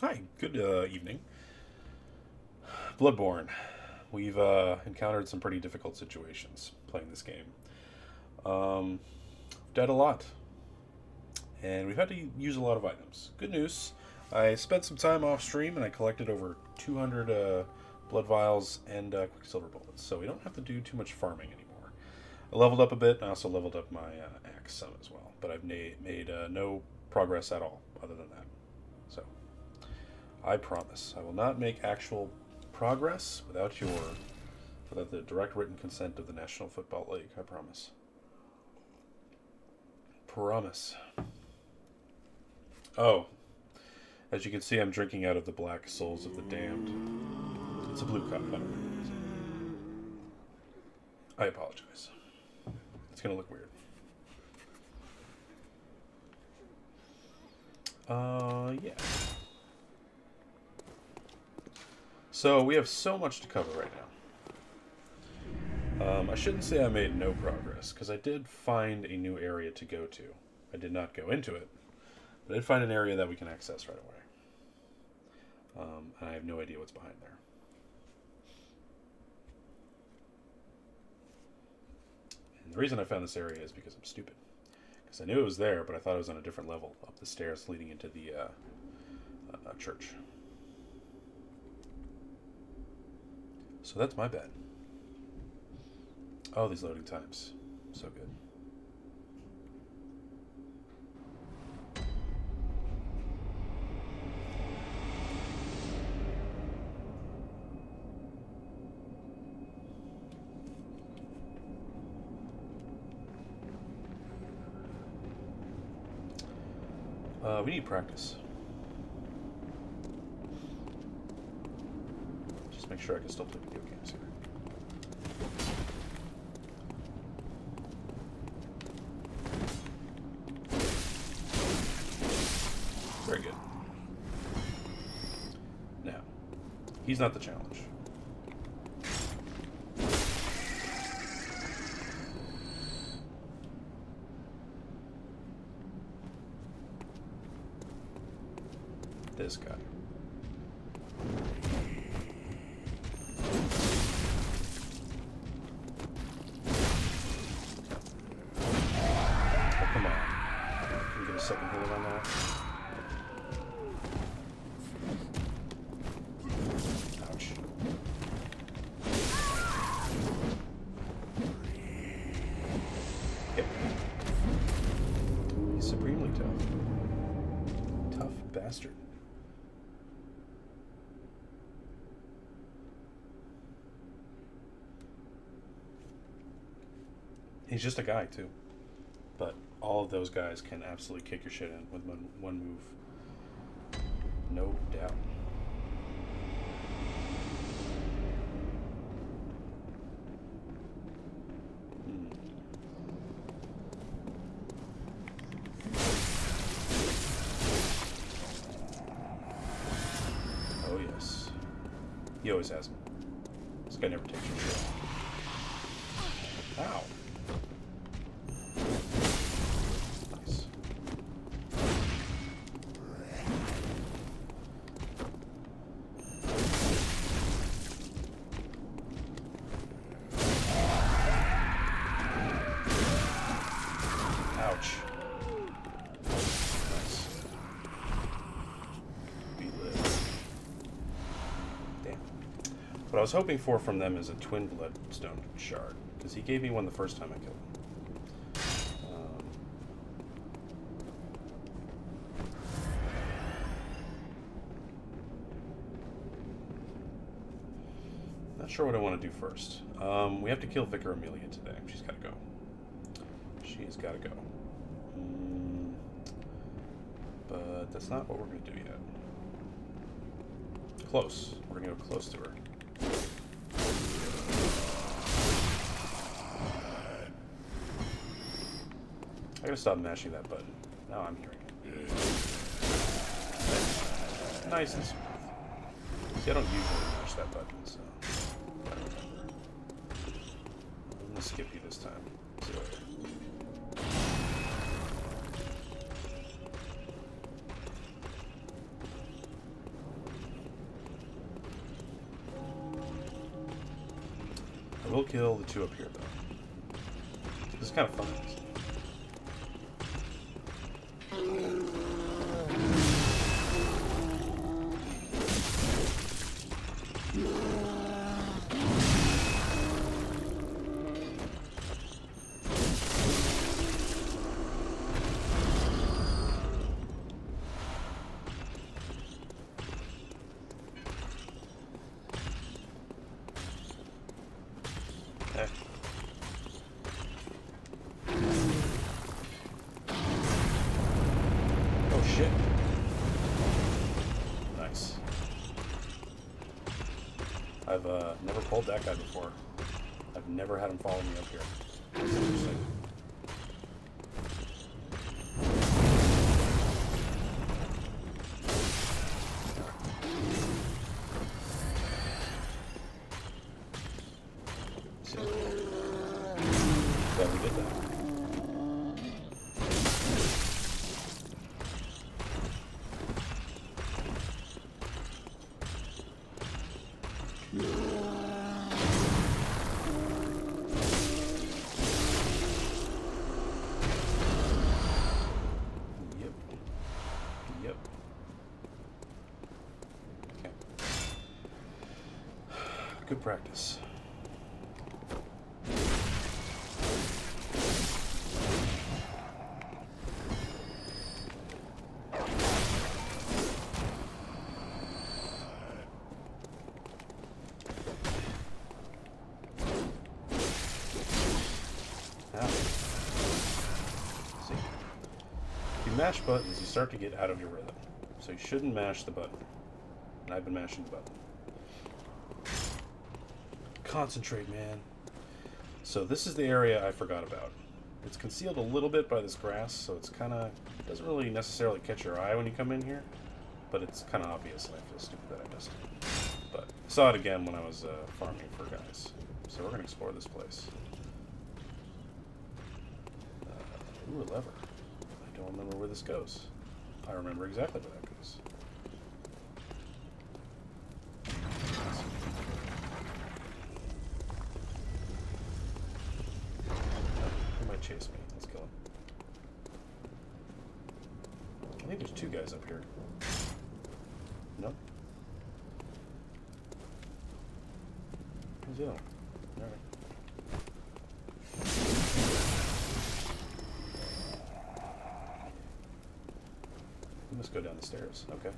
Hi, good evening. Bloodborne. We've encountered some pretty difficult situations playing this game. Um, Died a lot, and we've had to use a lot of items. Good news, I spent some time off stream and I collected over 200 blood vials and quicksilver bullets, so we don't have to do too much farming anymore. I leveled up a bit, and I also leveled up my axe some as well, but I've made no progress at all other than that. So, I promise I will not make actual progress without the direct written consent of the National Football League. I promise. Promise. Oh, as you can see, I'm drinking out of the black souls of the damned. It's a blue cup, by the way. I apologize. It's gonna look weird. Yeah. So we have so much to cover right now. I shouldn't say I made no progress, because I did find a new area to go to. I did not go into it, but I did find an area that we can access right away. And I have no idea what's behind there. And the reason I found this area is because I'm stupid. Because I knew it was there, but I thought it was on a different level, up the stairs leading into the church. So that's my bad. Oh, these loading times. So good. We need practice. Just make sure I can still play video games here. Very good. Now, he's not the challenge. This guy. Oh, come on. Can you get a second hit on that? Ouch. Yep. He's supremely tough. Tough bastard. He's just a guy, too. But all of those guys can absolutely kick your shit in with one move. No doubt. Oh, yes. He always has them. This guy never takes your shit. Ow. Nice. Ouch. Nice. Beat live. Damn. What I was hoping for from them is a twin bloodstone shard, because he gave me one the first time I killed him. Not sure what I want to do first. We have to kill Vicar Amelia today. She's got to go. She's got to go. But that's not what we're going to do yet. Close. We're going to go close to her. I gotta stop mashing that button. Now I'm hearing it. Nice and smooth. See, I don't usually mash that button, so gotta remember. I'm gonna skip you this time. See you later. will kill the two up here, though. This is kind of fun. Okay. Oh shit. Nice. I've never pulled that guy before. I've never had him follow me up here. That's interesting. See? Glad we did that. Yep. Okay. Good practice. See, if you mash buttons, you start to get out of your rhythm. So you shouldn't mash the button. And I've been mashing the button. Concentrate, man. So this is the area I forgot about. It's concealed a little bit by this grass, so it's kind of doesn't really necessarily catch your eye when you come in here, but it's kind of obvious, and I feel stupid that I missed it. But I saw it again when I was farming for guys. So we're gonna explore this place. Ooh, a lever. I don't remember where this goes. I remember exactly where that goes. He might chase me. Let's kill him. I think there's two guys up here. Nope. Who's the other one? Alright. We must go down the stairs. Okay.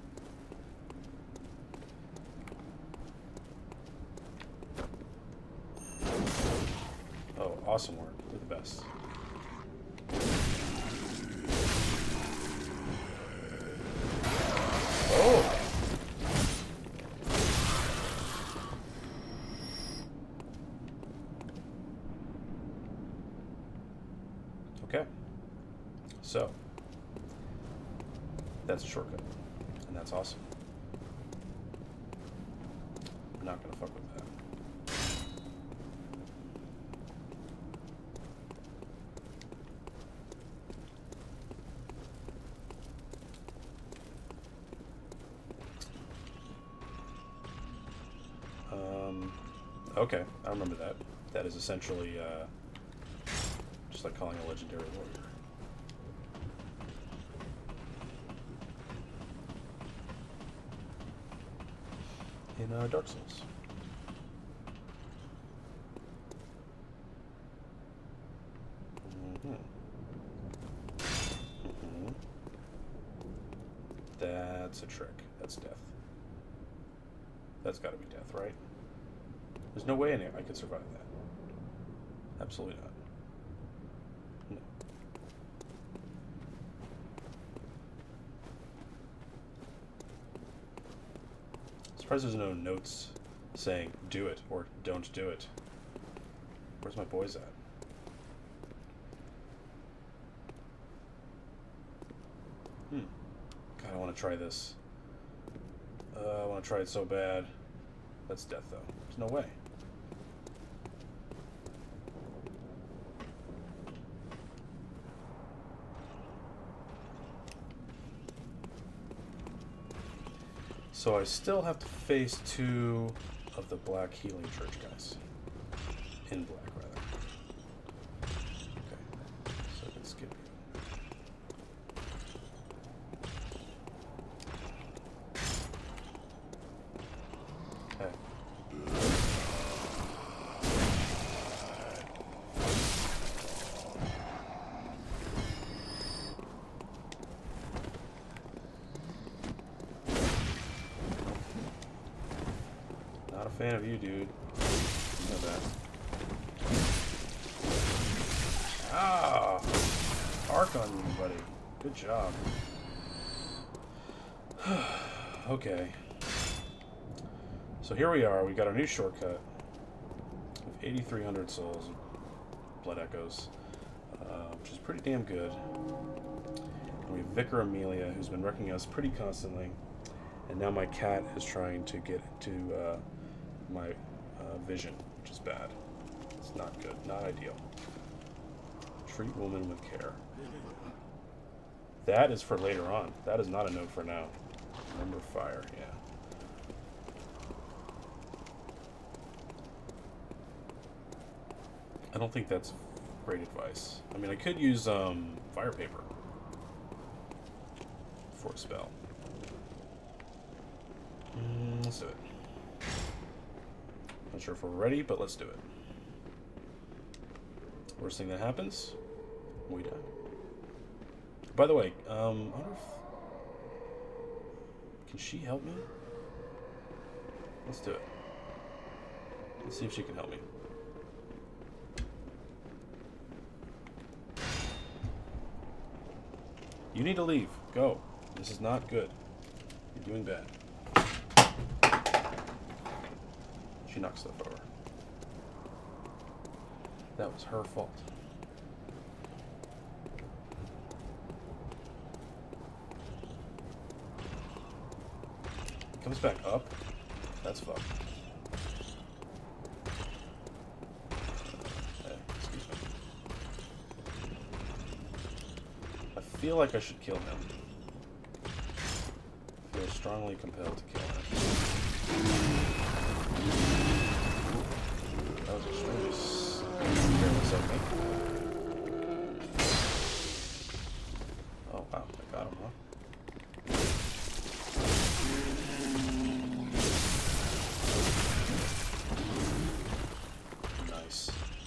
Oh, awesome work. You're the best. Oh! Okay. So, that's a shortcut. And that's awesome. I'm not gonna fuck with that. Okay, I remember that. That is essentially just like calling a legendary warrior. In Dark Souls. That's a trick. That's death. That's got to be death, right? There's no way I could survive that. Absolutely not. No. I'm surprised there's no notes saying do it or don't do it. Where's my boys at? God, I want to try this. I want to try it so bad. That's death, though. There's no way. So I still have to face two of the Black Healing Church guys. in black, rather. Okay, so I can skip you. Okay. Not a fan of you, dude. You know that. Ah! Arc on you, buddy. Good job. Okay. So here we are. We got our new shortcut. With 8,300 souls of Blood Echoes. Which is pretty damn good. And we have Vicar Amelia, who's been wrecking us pretty constantly. And now my cat is trying to get into my vision, which is bad. It's not good. Not ideal. Treat woman with care. That is for later on. That is not a note for now. Remember fire, yeah. I don't think that's great advice. I mean, I could use fire paper for a spell. Let's do it. Not sure if we're ready, but let's do it. Worst thing that happens, we die. By the way, I wonder if... Can she help me? Let's do it. Let's see if she can help me. You need to leave. Go. This is not good. You're doing bad. She knocks stuff over. That was her fault. Comes back up. That's fucked. Hey, excuse me. I feel like I should kill him. I feel strongly compelled to kill him. That was extremely careless of me. Oh wow, I got him, huh? Nice.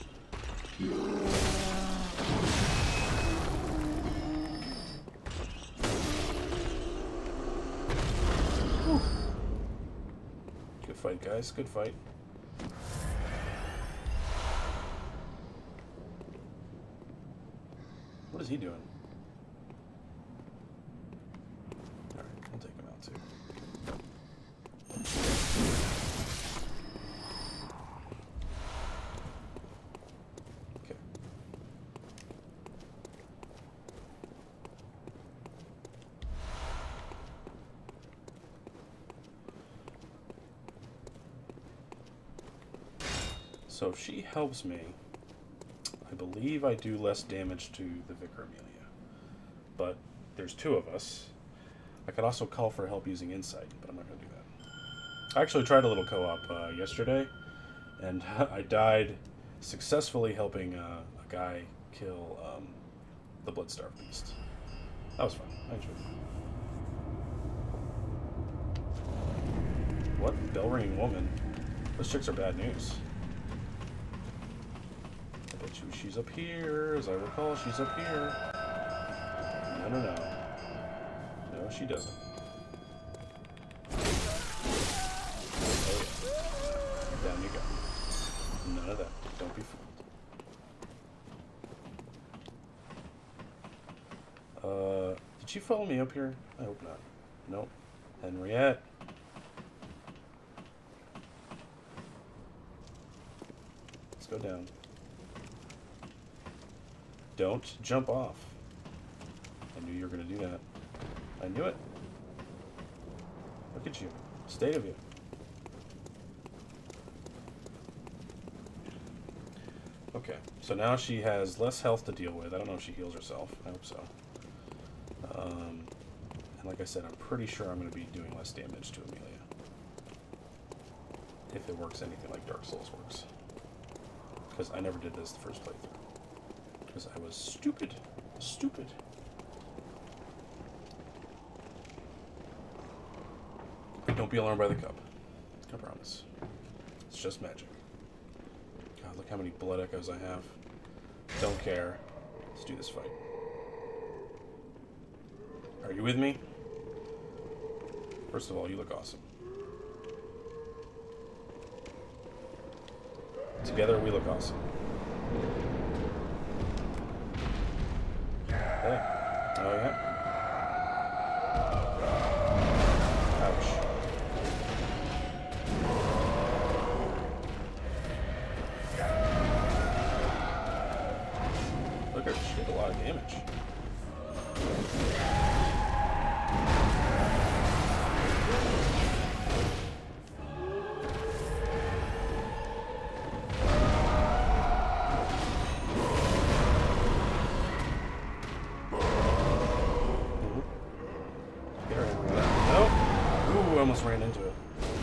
Whew. Good fight, guys. Good fight. What is he doing? Alright, we'll take him out too. Okay. So if she helps me, I believe I do less damage to the Vicar Amelia. But there's two of us. I could also call for help using Insight, but I'm not going to do that. I actually tried a little co-op yesterday, and I died successfully helping a guy kill the Bloodstarved Beast. That was fun. I enjoyed it. What? Bell-ringing woman? Those chicks are bad news. She's up here, as I recall, she's up here. No, no, no. No, she doesn't. Oh, yeah. Down you go. None of that. Don't be fooled. Did she follow me up here? I hope not. Nope. Henriette. Let's go down. Don't jump off. I knew you were going to do that. I knew it. Look at you. State of you. Okay, so now she has less health to deal with. I don't know if she heals herself. I hope so. And like I said, I'm pretty sure I'm going to be doing less damage to Amelia. If it works anything like Dark Souls works. Because I never did this the first playthrough. Because I was stupid. Stupid. Don't be alarmed by the cup. I promise. It's just magic. God, look how many blood echoes I have. Don't care. Let's do this fight. Are you with me? First of all, you look awesome. Together, we look awesome. Hey. Oh, yeah. Ouch. Look at her, she did a lot of damage. I almost ran into it.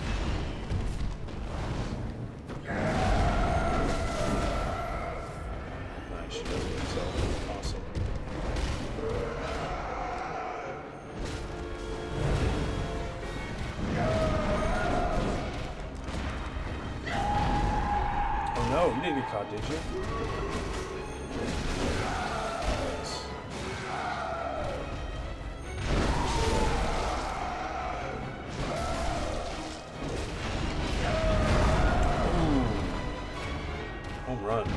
Nice, she does it herself. Awesome. Oh no, you didn't get caught, did you? Run.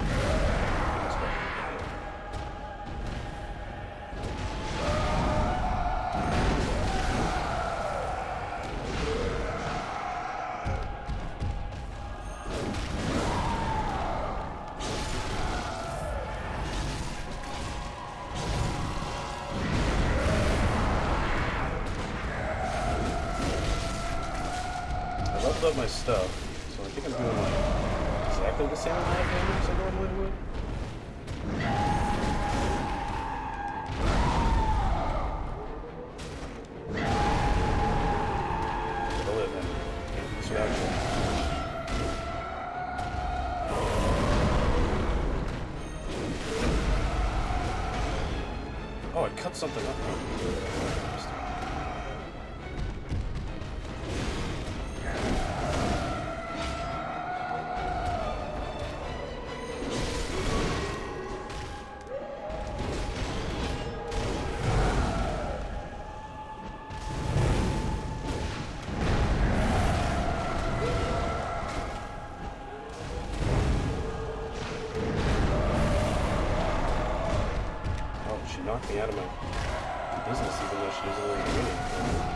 I leveled up my stuff, so I think I'm doing like exactly the same amount of damage as I normally would. Gotta live in. Can't do this without you. Oh, I cut something up. She knocked me out of my business even though she doesn't really do anything.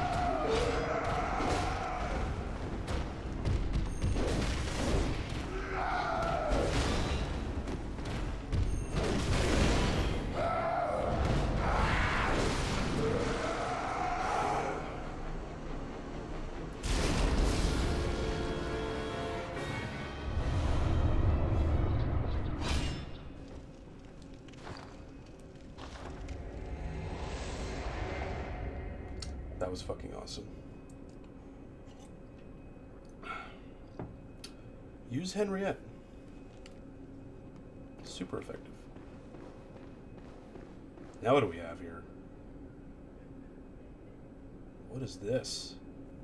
That was fucking awesome. Use Henriette. Super effective. Now what do we have here? What is this?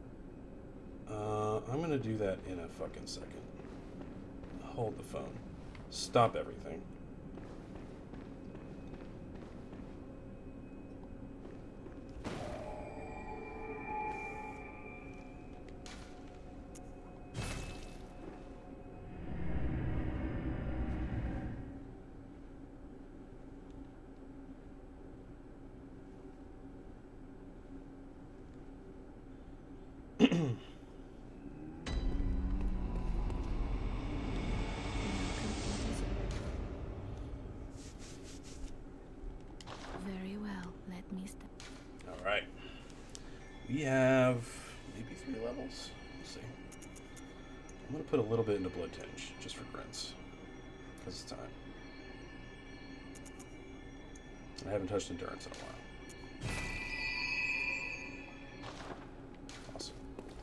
I'm gonna do that in a fucking second. Hold the phone. Stop everything. Very well. Let me start. All right. We have maybe 3 levels. Let's see. I'm gonna put a little bit into Blood Tinge just for grins, because it's time. I haven't touched Endurance in a while. Awesome.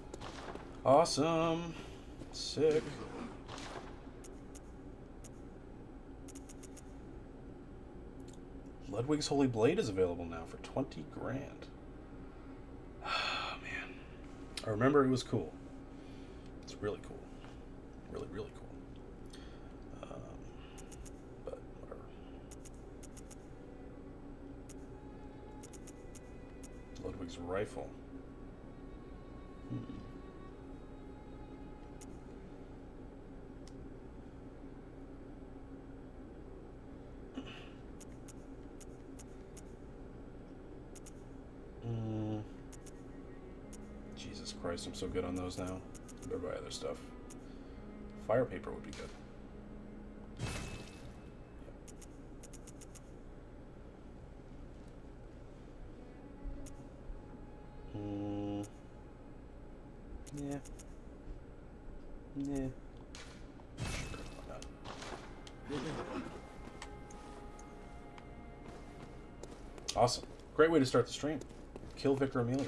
Awesome. Sick. Ludwig's Holy Blade is available now for 20 grand. Ah, man. I remember it was cool. It's really cool. Really, really cool. But whatever. Ludwig's rifle. Jesus Christ, I'm so good on those now. Better buy other stuff. Fire paper would be good. Yeah. Yeah. Sure, why not? Awesome. Great way to start the stream. Kill Vicar Amelia.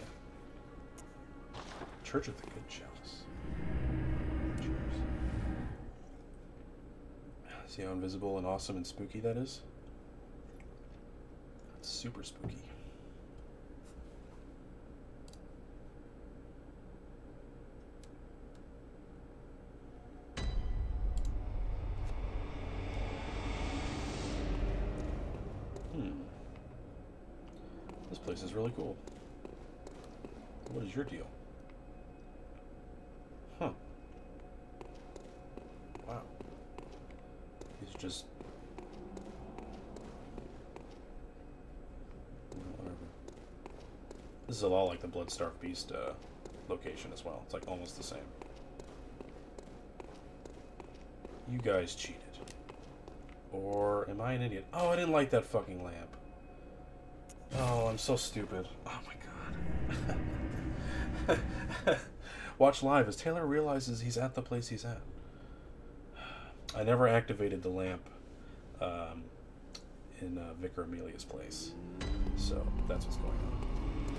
Church of the Good Chalice. Cheers. See how invisible and awesome and spooky that is? That's super spooky. This place is really cool. What is your deal? Huh. Wow. These are just... whatever. This is a lot like the Bloodstarved Beast location as well. It's like almost the same. You guys cheated. Or am I an idiot? Oh, I didn't light that fucking lamp. Oh, I'm so stupid. Oh my god. Watch live as Taylor realizes he's at the place he's at. I never activated the lamp in Vicar Amelia's place. So that's what's going on.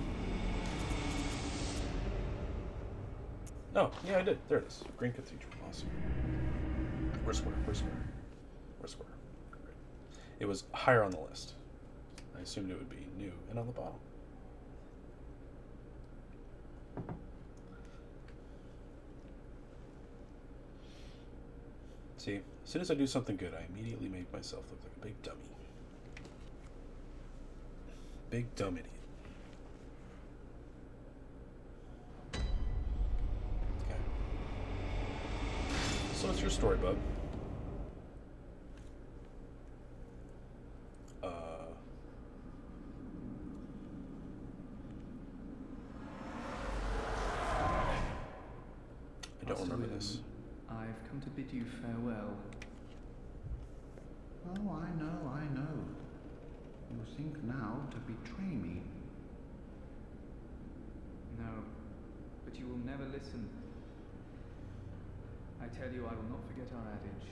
Oh, yeah, I did. There it is. Green Cathedral. Awesome. We're square. We're square. We're square. Great. It was higher on the list. I assumed it would be new and on the bottom. See, as soon as I do something good, I immediately make myself look like a big dummy. Big dumb idiot. Okay. So what's your story, bud? I don't remember this. I've come to bid you farewell. Oh, I know. You think now to betray me. No, but you will never listen. I tell you, I will not forget our adage.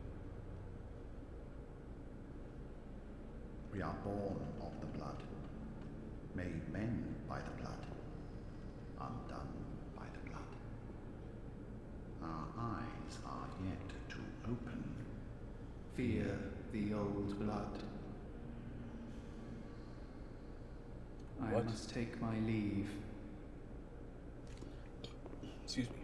We are born of the blood, made men by the blood, undone by the blood. Our eyes are yet to open. Fear the old blood. What? I must take my leave. Excuse me.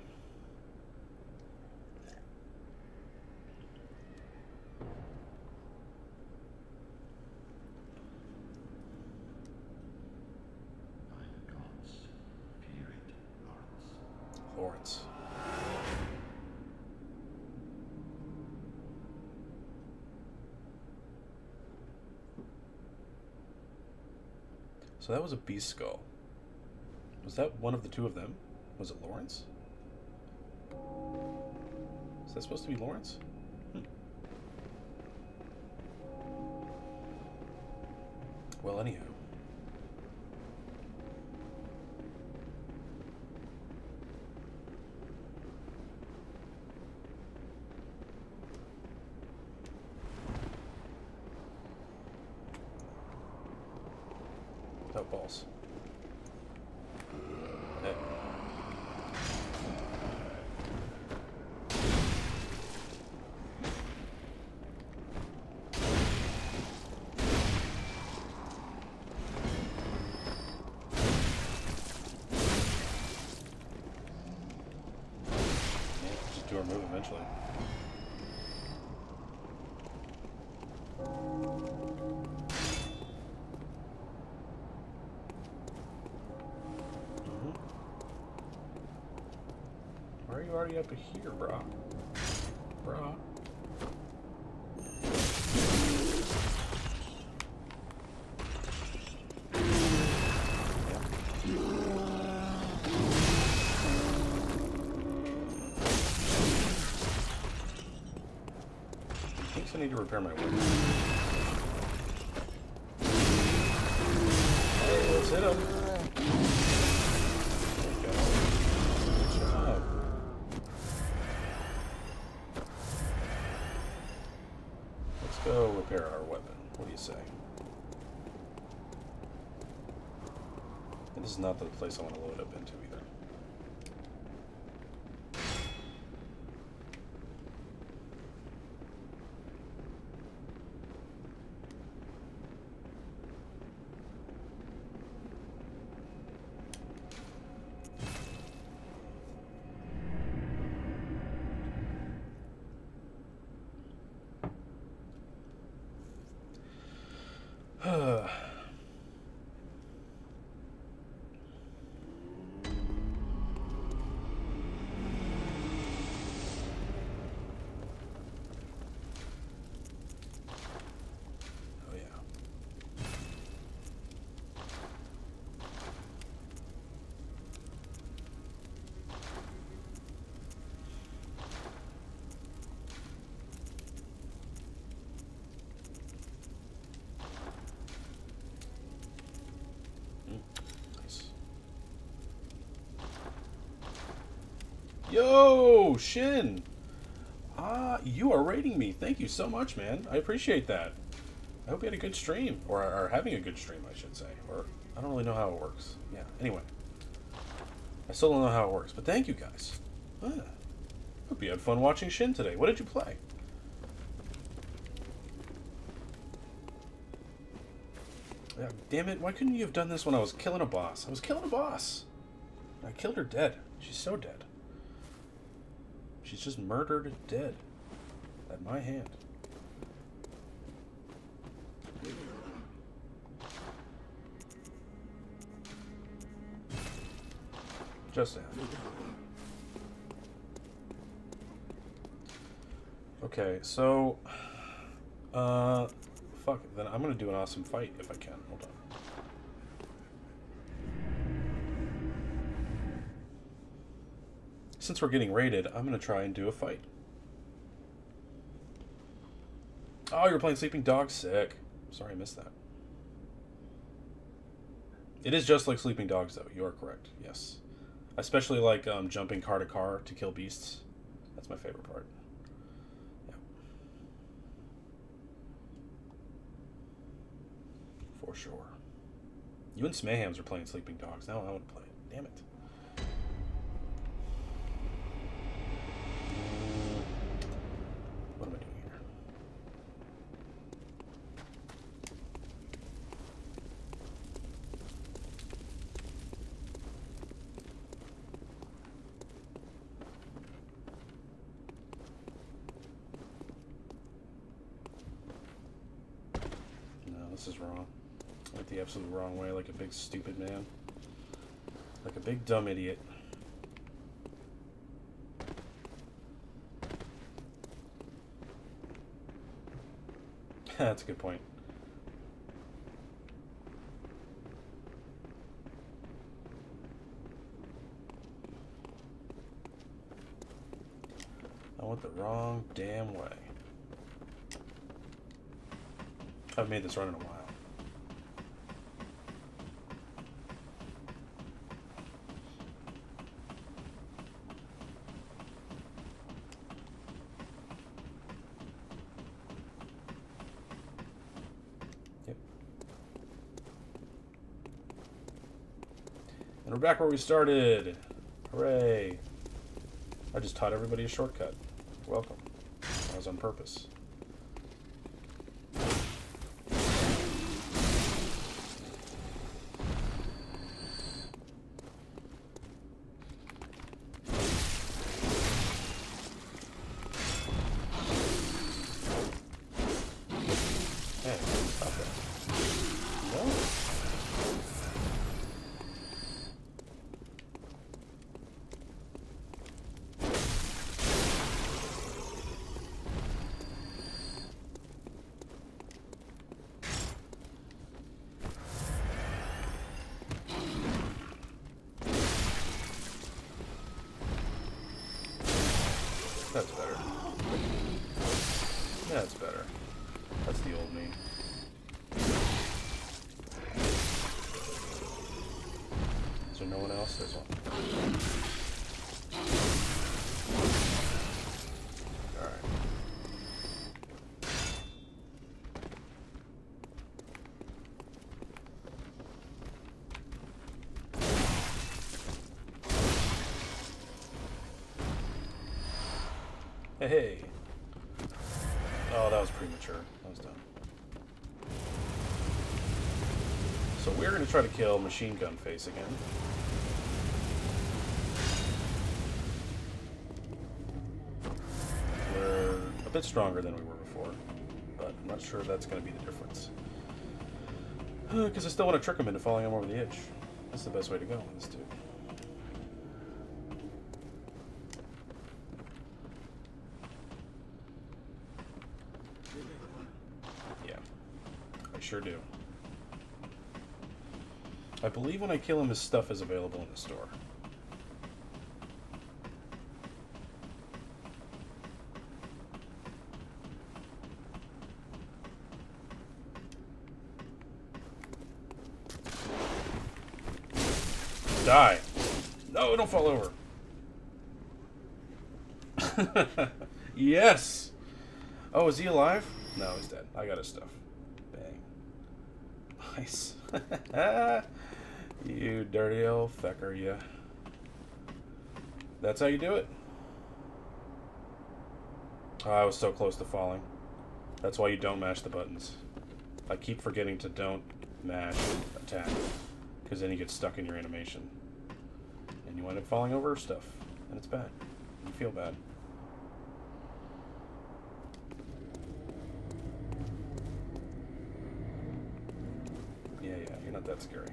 By the gods, fear it, Lawrence. Lawrence. So that was a beast skull. Was that one of the two of them? Was it Lawrence? Is that supposed to be Lawrence? Well, anyhow. Oh, balls. Hey. move eventually. Why are you already up here, brah? Brah. I need to repair my weapon. Hey, let's hit him. There we go. Good job. Let's go repair our weapon. What do you say? And this is not the place I want to load up into either. Yo, Shin! You are rating me. Thank you so much, man. I appreciate that. I hope you had a good stream. Or are having a good stream, I should say. Or, I don't really know how it works. Yeah, anyway. I still don't know how it works, but thank you, guys. Hope you had fun watching Shin today. What did you play? Yeah, damn it, why couldn't you have done this when I was killing a boss? I was killing a boss. I killed her dead. She's so dead. She's just murdered dead. At my hand. Just half. Okay, so... fuck it, then I'm gonna do an awesome fight if I can. Hold on. Since we're getting raided, I'm gonna try and do a fight. Oh, you're playing Sleeping Dogs? Sick. Sorry I missed that. It is just like Sleeping Dogs, though. You are correct. Yes. I especially like jumping car to car to kill beasts. That's my favorite part. Yeah. For sure. You and Smayhams are playing Sleeping Dogs. Now I want to play it. Damn it. What am I doing here? No, this is wrong. I went the absolute wrong way, like a big stupid man. Like a big dumb idiot. That's a good point. I went the wrong damn way. I haven't made this run in a while. And we're back where we started. Hooray. I just taught everybody a shortcut. You're welcome. That was on purpose. That's better. That's better. That's the old me. Is there no one else? There's one. Alright. Hey. Oh, that was premature. That was dumb. So we're going to try to kill Machine Gun Face again. We're a bit stronger than we were before, but I'm not sure that's going to be the difference. Because I still want to trick him into falling him over the edge. That's the best way to go with this dude. Yeah, I sure do. I believe when I kill him, his stuff is available in the store. Die. No, don't fall over. Yes. Oh, is he alive? No, he's dead. I got his stuff. Bang. Nice. You dirty old fecker, you. That's how you do it. Oh, I was so close to falling. That's why you don't mash the buttons. I keep forgetting to don't mash attack. Because then you get stuck in your animation. And you wind up falling over stuff. And it's bad. You feel bad. Yeah, you're not that scary.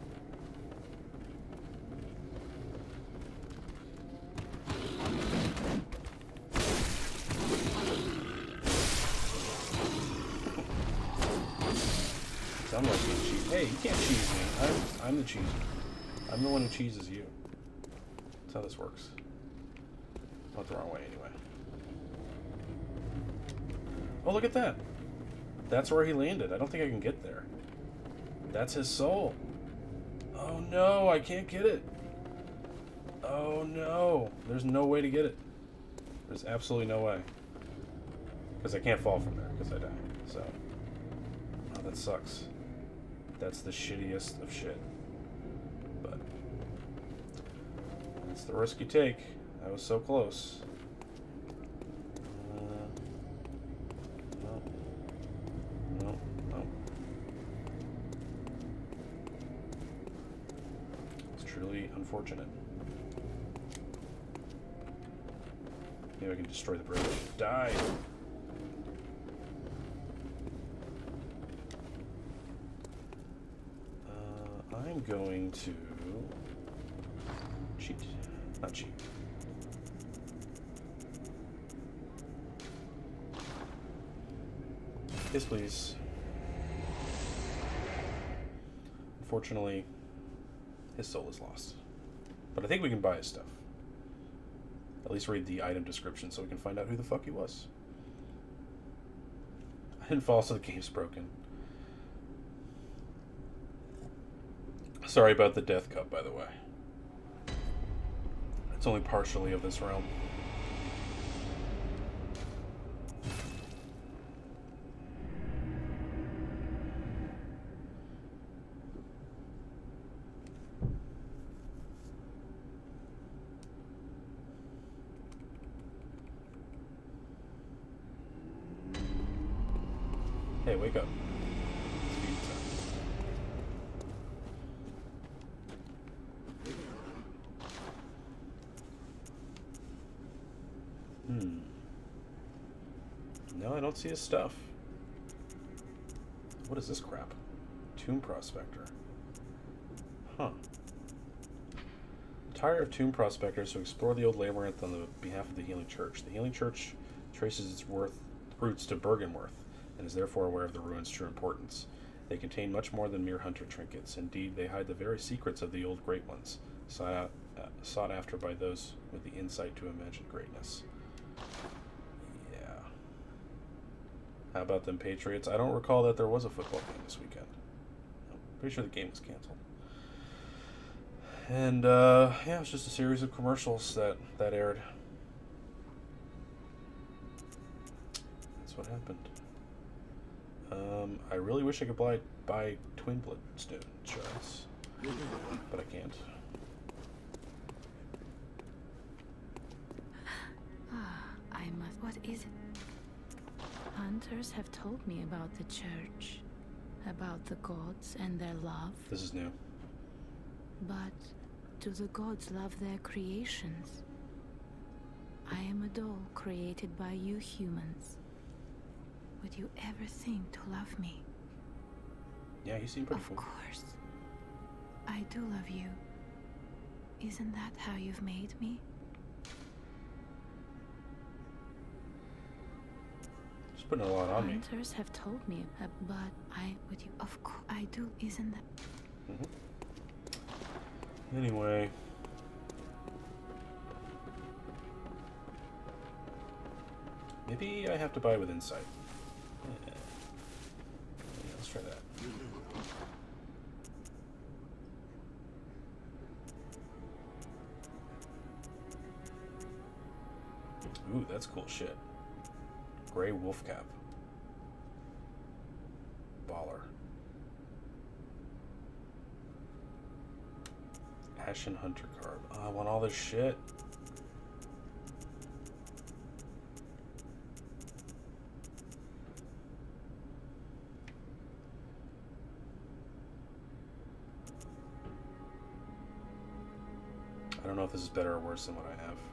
I'm like being cheesed. Hey, you can't cheese me. I'm the cheeser. I'm the one who cheeses you. That's how this works. Not the wrong way, anyway. Oh, look at that. That's where he landed. I don't think I can get there. That's his soul. Oh no, I can't get it. Oh no. There's no way to get it. There's absolutely no way. Because I can't fall from there, because I die. So. Oh, that sucks. That's the shittiest of shit. But that's the risk you take. I was so close. No. It's truly unfortunate. Maybe I can destroy the bridge. Die! I'm going to cheat. Not cheat. Yes, please. Unfortunately, his soul is lost. But I think we can buy his stuff. At least read the item description so we can find out who the fuck he was. I didn't fall, so the game's broken. Sorry about the death cup, by the way. It's only partially of this realm. Hey, wake up. It's feed time. No, I don't see his stuff. What is this crap? Tomb Prospector. Huh. Tired of tomb prospectors who explore the old labyrinth on the behalf of the Healing Church. The Healing Church traces its roots to Bergenworth, and is therefore aware of the ruins' true importance. They contain much more than mere hunter trinkets. Indeed, they hide the very secrets of the old Great Ones, sought after by those with the insight to imagined greatness. Yeah. How about them Patriots? I don't recall that there was a football game this weekend. I'm pretty sure the game was canceled. And, yeah, it was just a series of commercials that aired. That's what happened. I really wish I could buy Twin Bloodstone insurance, but I can't. I must. What is it? Hunters have told me about the church, about the gods and their love. This is new. But do the gods love their creations? I am a doll created by you humans. Would you ever think to love me? Yeah, you seem pretty Of cool. course. I do love you. Isn't that how you've made me? Just putting a lot on me. Hunters have told me, but would you? Of course, I do. Isn't that? Anyway. Maybe I have to buy with insight. Yeah, let's try that. Ooh, that's cool shit. Gray wolf cap. Baller. Ashen hunter card. Oh, I want all this shit. I don't know if this is better or worse than what I have.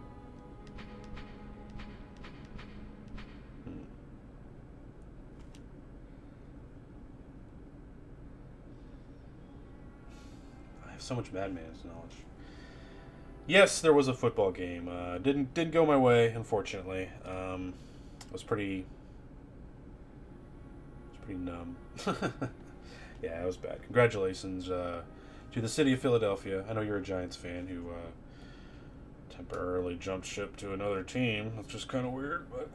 I have so much Madman's knowledge. Yes, there was a football game. Didn't go my way, unfortunately. It was pretty numb. Yeah, it was bad. Congratulations to the city of Philadelphia. I know you're a Giants fan who temporarily jumped ship to another team. That's just kind of weird, but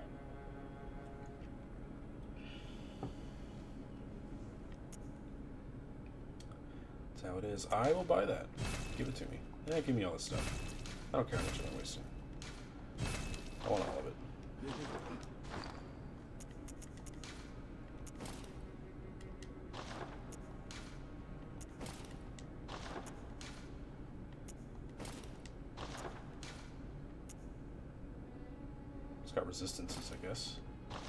that's how it is. I will buy that. Give it to me. Yeah, give me all this stuff. I don't care how much I'm wasting. I want all of it. It's got resistances, I guess.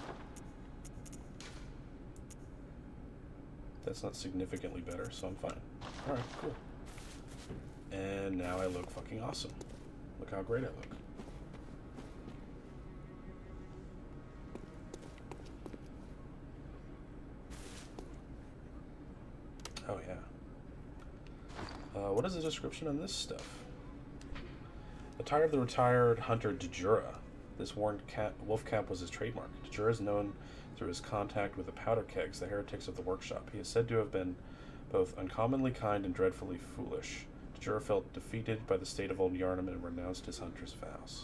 That's not significantly better, so I'm fine. Alright, cool. And now I look fucking awesome. Look how great I look. Oh yeah. What is the description on this stuff? Attire of the retired hunter Djura. This worn wolf cap was his trademark. Djura is known through his contact with the powder kegs, the heretics of the workshop. He is said to have been both uncommonly kind and dreadfully foolish. Djura felt defeated by the state of old Yharnam and renounced his hunter's vows.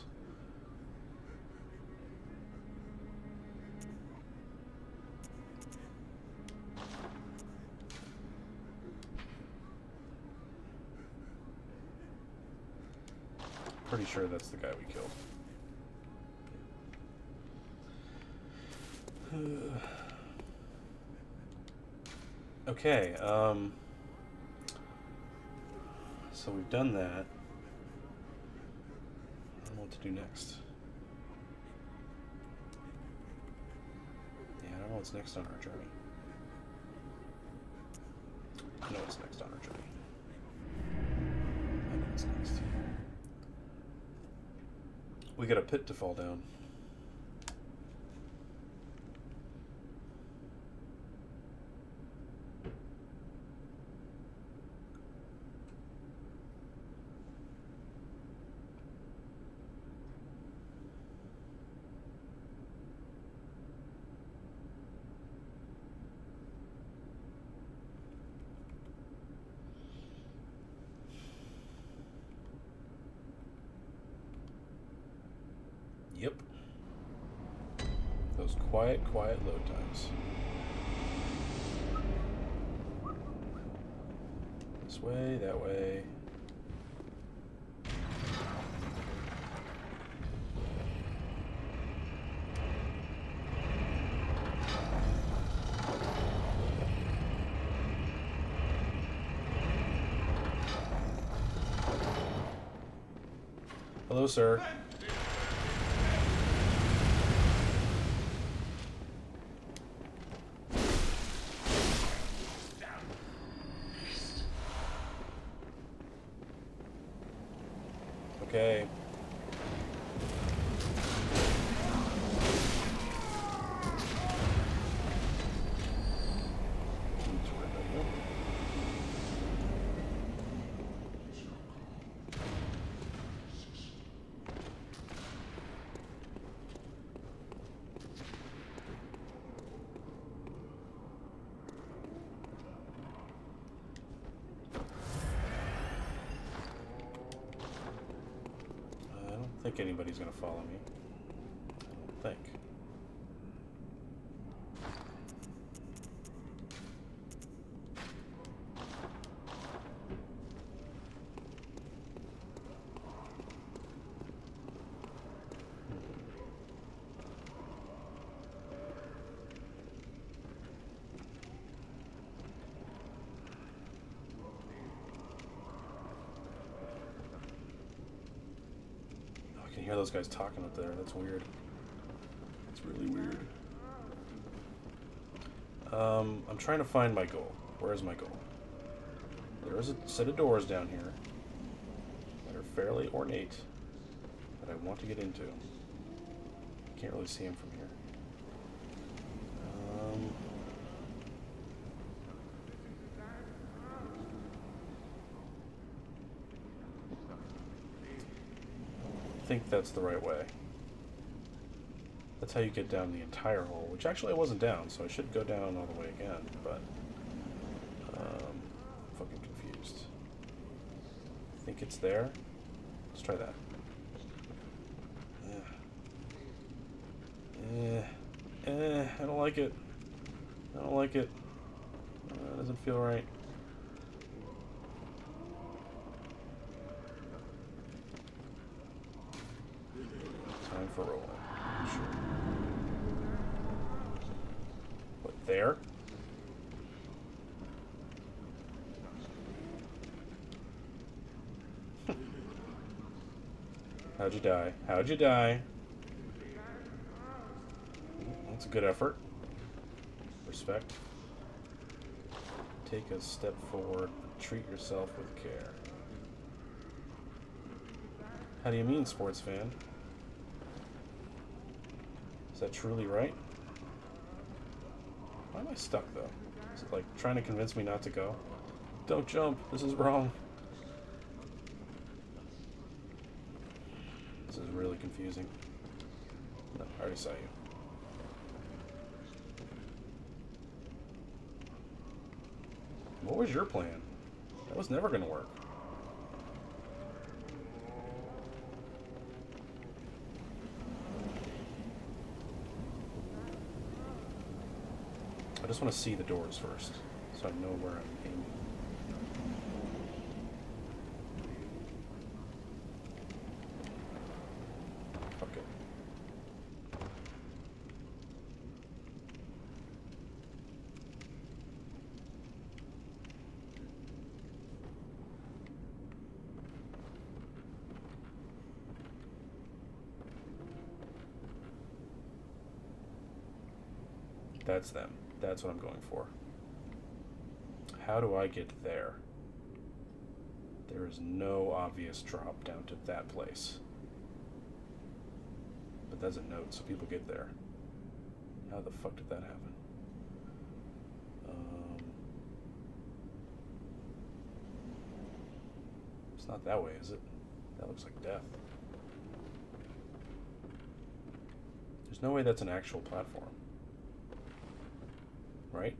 Pretty sure that's the guy we killed. Okay, so we've done that. I don't know what to do next. Yeah, I don't know what's next on our journey. I know what's next on our journey. I know what's next. We got a pit to fall down. Yep. Those quiet, quiet load times. This way, that way. Hello, sir. Okay. I don't think anybody's gonna follow me. I don't think. I can hear those guys talking up there. That's weird. It's really weird. I'm trying to find my goal. Where is my goal? There is a set of doors down here that are fairly ornate that I want to get into. Can't really see them from here. I think that's the right way. That's how you get down the entire hole, which actually I wasn't down, so I should go down all the way again, but I'm fucking confused. I think it's there. Let's try that. I don't like it. I don't like it. It doesn't feel right. Time for rolling. Sure. What, there? How'd you die? How'd you die? That's a good effort. Respect. Take a step forward, but treat yourself with care. How do you mean, sports fan? Is that truly right? Why am I stuck, though? Is it like trying to convince me not to go? Don't jump. This is wrong. This is really confusing. No, I already saw you. What was your plan? That was never going to work. I just want to see the doors first, so I know where I'm aiming. Fuck it. That's them. That's what I'm going for. How do I get there? There is no obvious drop down to that place. But that's a note, so people get there. How the fuck did that happen? It's not that way, is it? That looks like death. There's no way that's an actual platform. Right?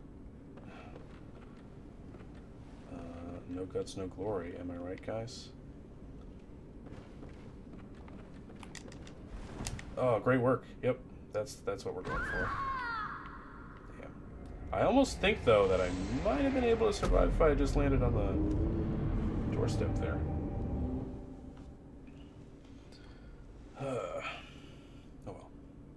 No guts, no glory. Am I right, guys? Oh, great work. Yep, That's what we're going for. Yeah. I almost think though that I might have been able to survive if I had just landed on the doorstep there. Oh well.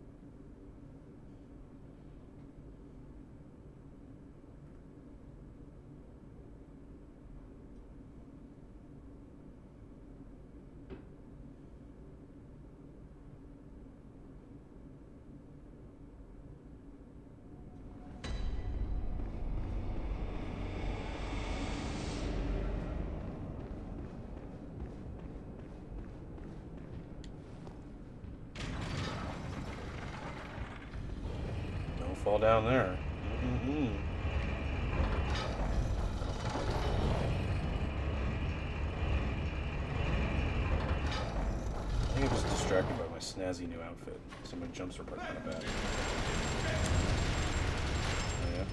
Fall down there. I think I'm just distracted by my snazzy new outfit. So my jumps are probably kind of bad. Oh, yeah.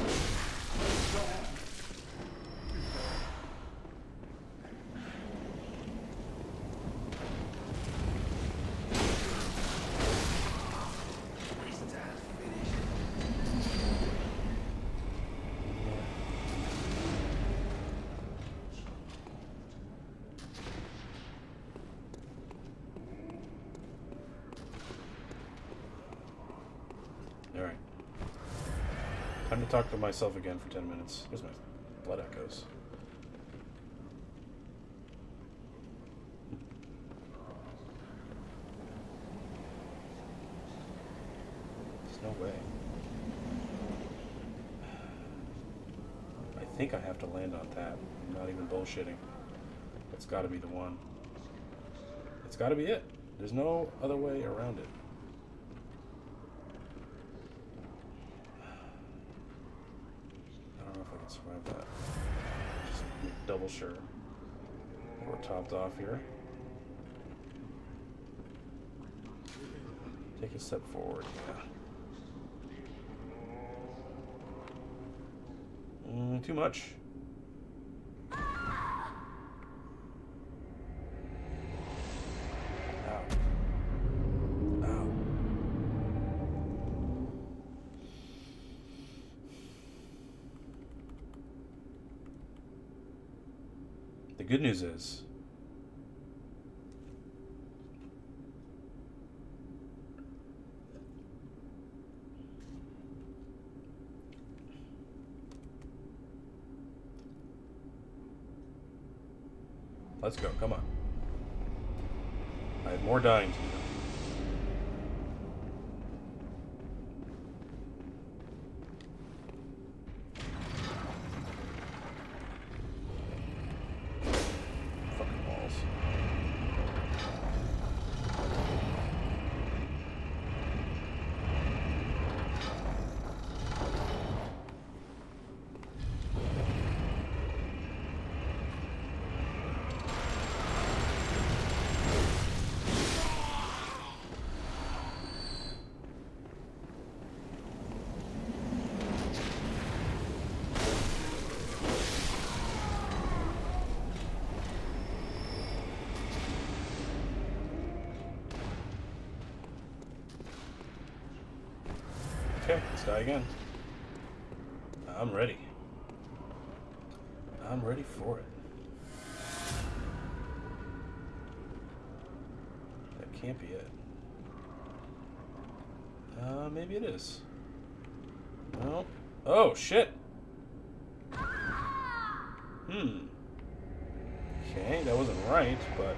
Alright. Time to talk to myself again for 10 minutes. Where's my blood echoes? There's no way. I think I have to land on that. I'm not even bullshitting. That's gotta be the one. It's gotta be it. There's no other way around it. Survive that. Just make double sure we're topped off here. Take a step forward, yeah. Too much. The good news is let's go, come on. I have more dying to do. Okay, let's die again. I'm ready. I'm ready for it. That can't be it. Maybe it is. No. Oh, shit! Okay, that wasn't right, but...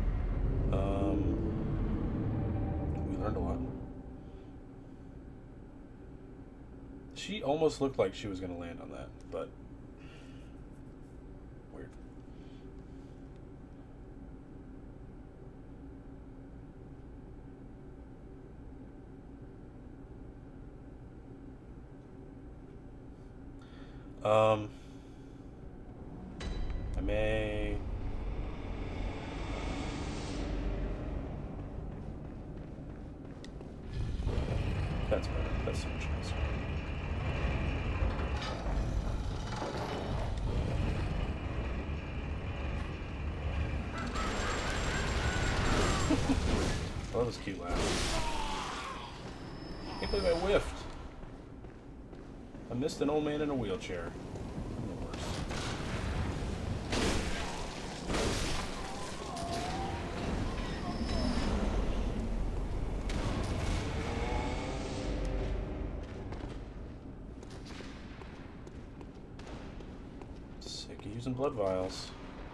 we learned a lot. She almost looked like she was going to land on that, but... weird. I may... That's better. That's so much nicer. Oh, that was cute laugh. believe I whiffed. I missed an old man in a wheelchair. I'm the worst. Sick of using blood vials.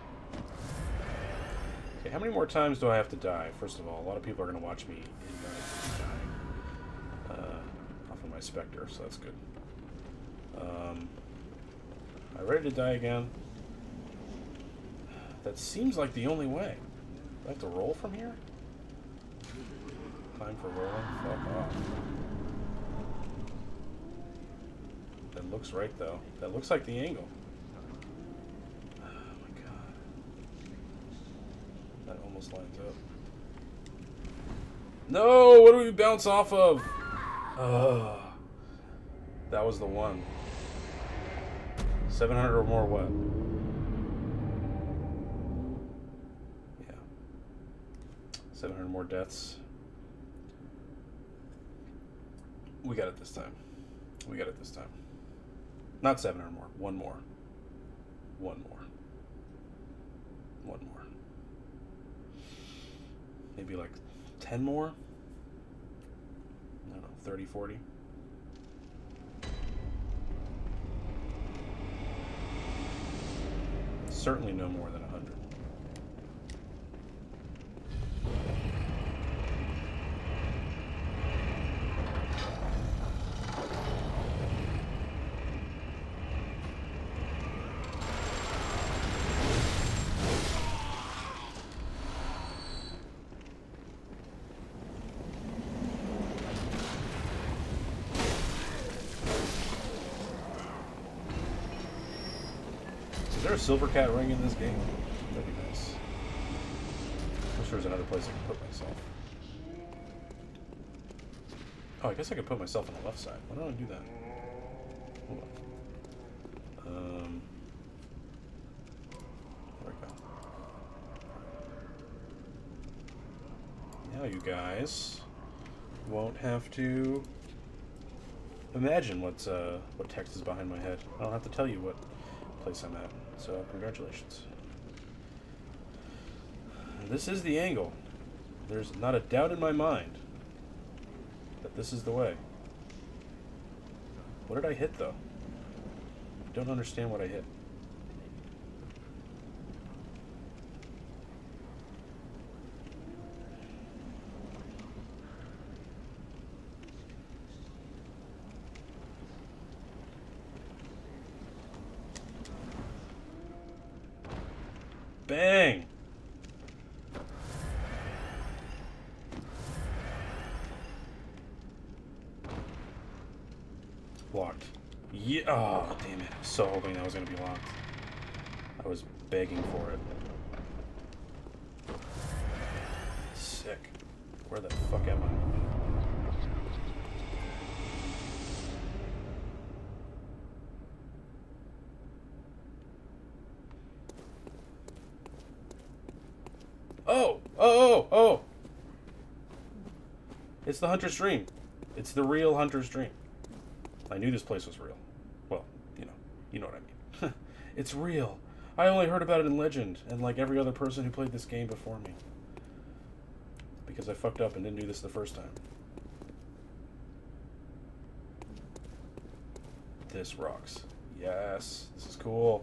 Okay, how many more times do I have to die? First of all, a lot of people are going to watch me in dying. Off of my Spectre, so that's good. Am I ready to die again? That seems like the only way. Do I have to roll from here? Time for rolling? Fuck off. That looks right, though. That looks like the angle. Oh my god. That almost lines up. No! What do we bounce off of? That was the one. 700 or more what? Yeah. 700 more deaths. We got it this time. We got it this time. Not 700 more. One more. One more. One more. Maybe like 10 more? I don't know, 30, 40? Certainly no more than 100. Is there a silver cat ring in this game? That'd be nice. Wish there was another place I could put myself. Oh, I guess I could put myself on the left side. Why don't I do that? Hold on. There we go. Now you guys won't have to imagine what text is behind my head. I don't have to tell you what place I'm at. So, congratulations. This is the angle. There's not a doubt in my mind that this is the way. What did I hit, though? I don't understand what I hit. Bang! Locked. Yeah. Oh, damn it. I was so hoping that was going to be locked. I was begging for it. Sick. Where the fuck am I? Oh! It's the Hunter's Dream. It's the real Hunter's Dream. I knew this place was real. Well, you know what I mean. It's real. I only heard about it in legend, and like every other person who played this game before me. Because I fucked up and didn't do this the first time. This rocks. Yes, this is cool.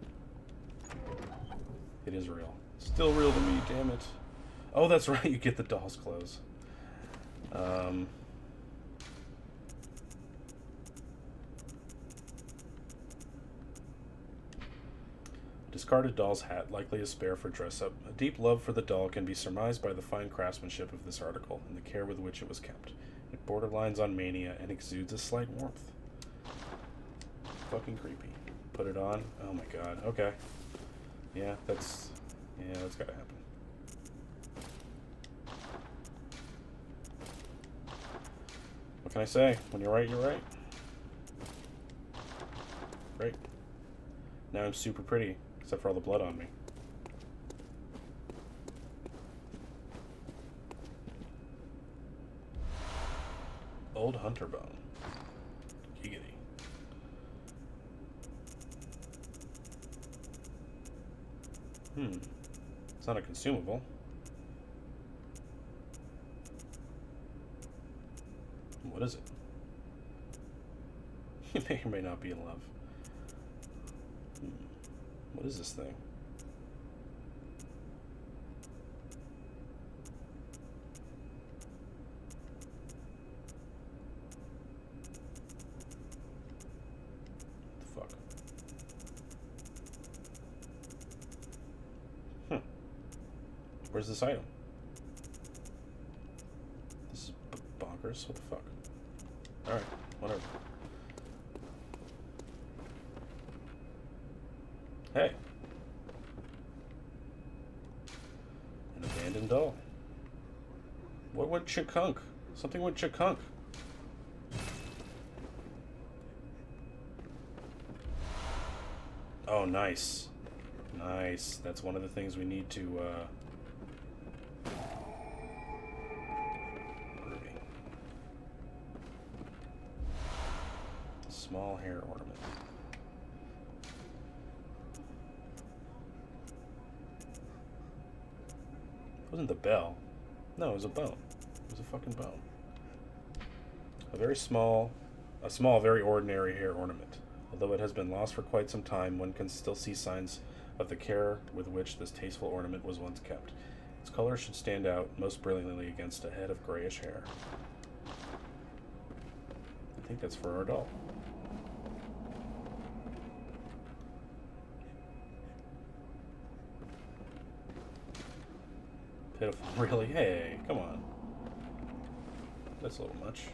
It is real. Still real to me, damn it. Oh, that's right, you get the doll's clothes. Discarded doll's hat, likely a spare for dress-up. A deep love for the doll can be surmised by the fine craftsmanship of this article and the care with which it was kept. It borderlines on mania and exudes a slight warmth. Fucking creepy. Put it on. Oh my god. Okay. Yeah, that's gotta happen. What can I say? When you're right, you're right. Great. Now I'm super pretty, except for all the blood on me. old hunter bone. Giggity. It's not a consumable. What is it? You may or may not be in love. What is this thing? What the fuck? Where's this item? This is bonkers. What the fuck? Alright, whatever. Hey. An abandoned doll. What went chakunk? Something went chakunk. Oh, nice. Nice. That's one of the things we need to, Ruby. Small hair ornament. It wasn't the bell. No, it was a bone. It was a fucking bone. A small, very ordinary hair ornament. Although it has been lost for quite some time, one can still see signs of the care with which this tasteful ornament was once kept. Its color should stand out most brilliantly against a head of grayish hair. I think that's for our doll. Pitiful, really? Hey, come on. That's a little much.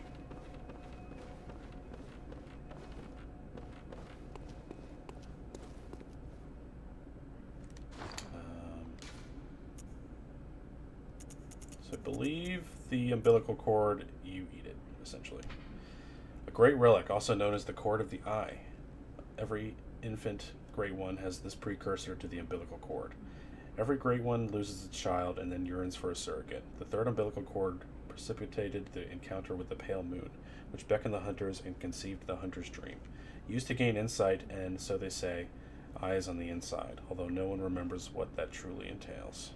So I believe the umbilical cord, you eat it, essentially. A great relic, also known as the cord of the eye. Every infant Great One has this precursor to the umbilical cord. Every Great One loses its child and then yearns for a surrogate. The third umbilical cord precipitated the encounter with the pale moon, which beckoned the hunters and conceived the hunter's dream. Used to gain insight and, so they say, eyes on the inside, although no one remembers what that truly entails.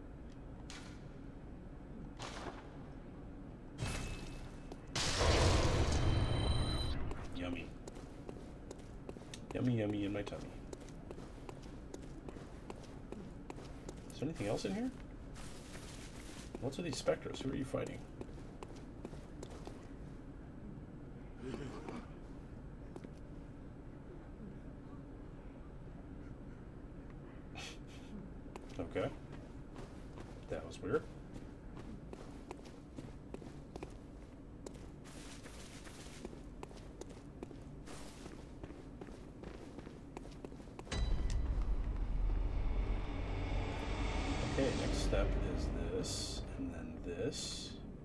Yummy. Yummy, yummy in my tummy. Is there anything else in here? What's with these specters? Who are you fighting? Okay. That was weird. Okay, next step is this, and then this.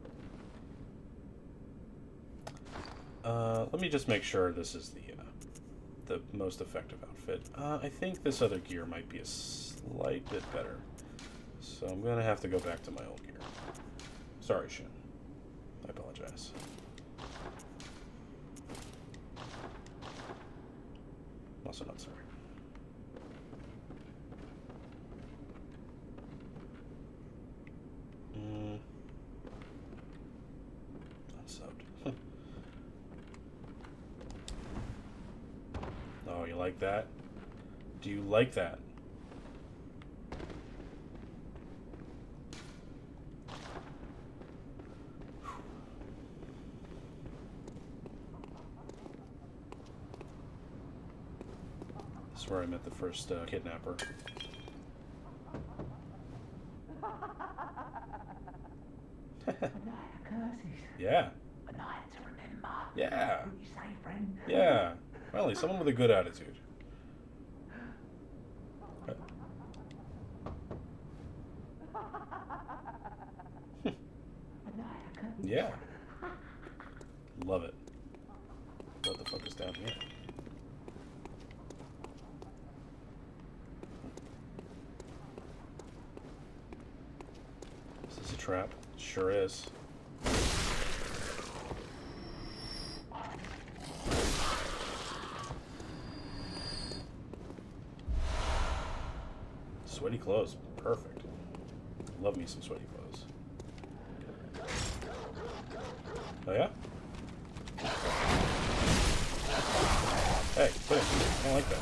Let me just make sure this is the most effective outfit. I think this other gear might be a slight bit better. So I'm gonna have to go back to my old gear. Sorry, Shin. I apologize. I'm also not sorry. Unsubbed. Oh, you like that? Do you like that? This is where I met the first kidnapper. Yeah. Yeah. Yeah. Finally, someone with a good attitude. Yeah. Love it. What the fuck is down here? Is this a trap? It sure is. Sweaty clothes. Perfect. Love me some sweaty clothes. Oh, yeah? Hey, quit it. I don't like that.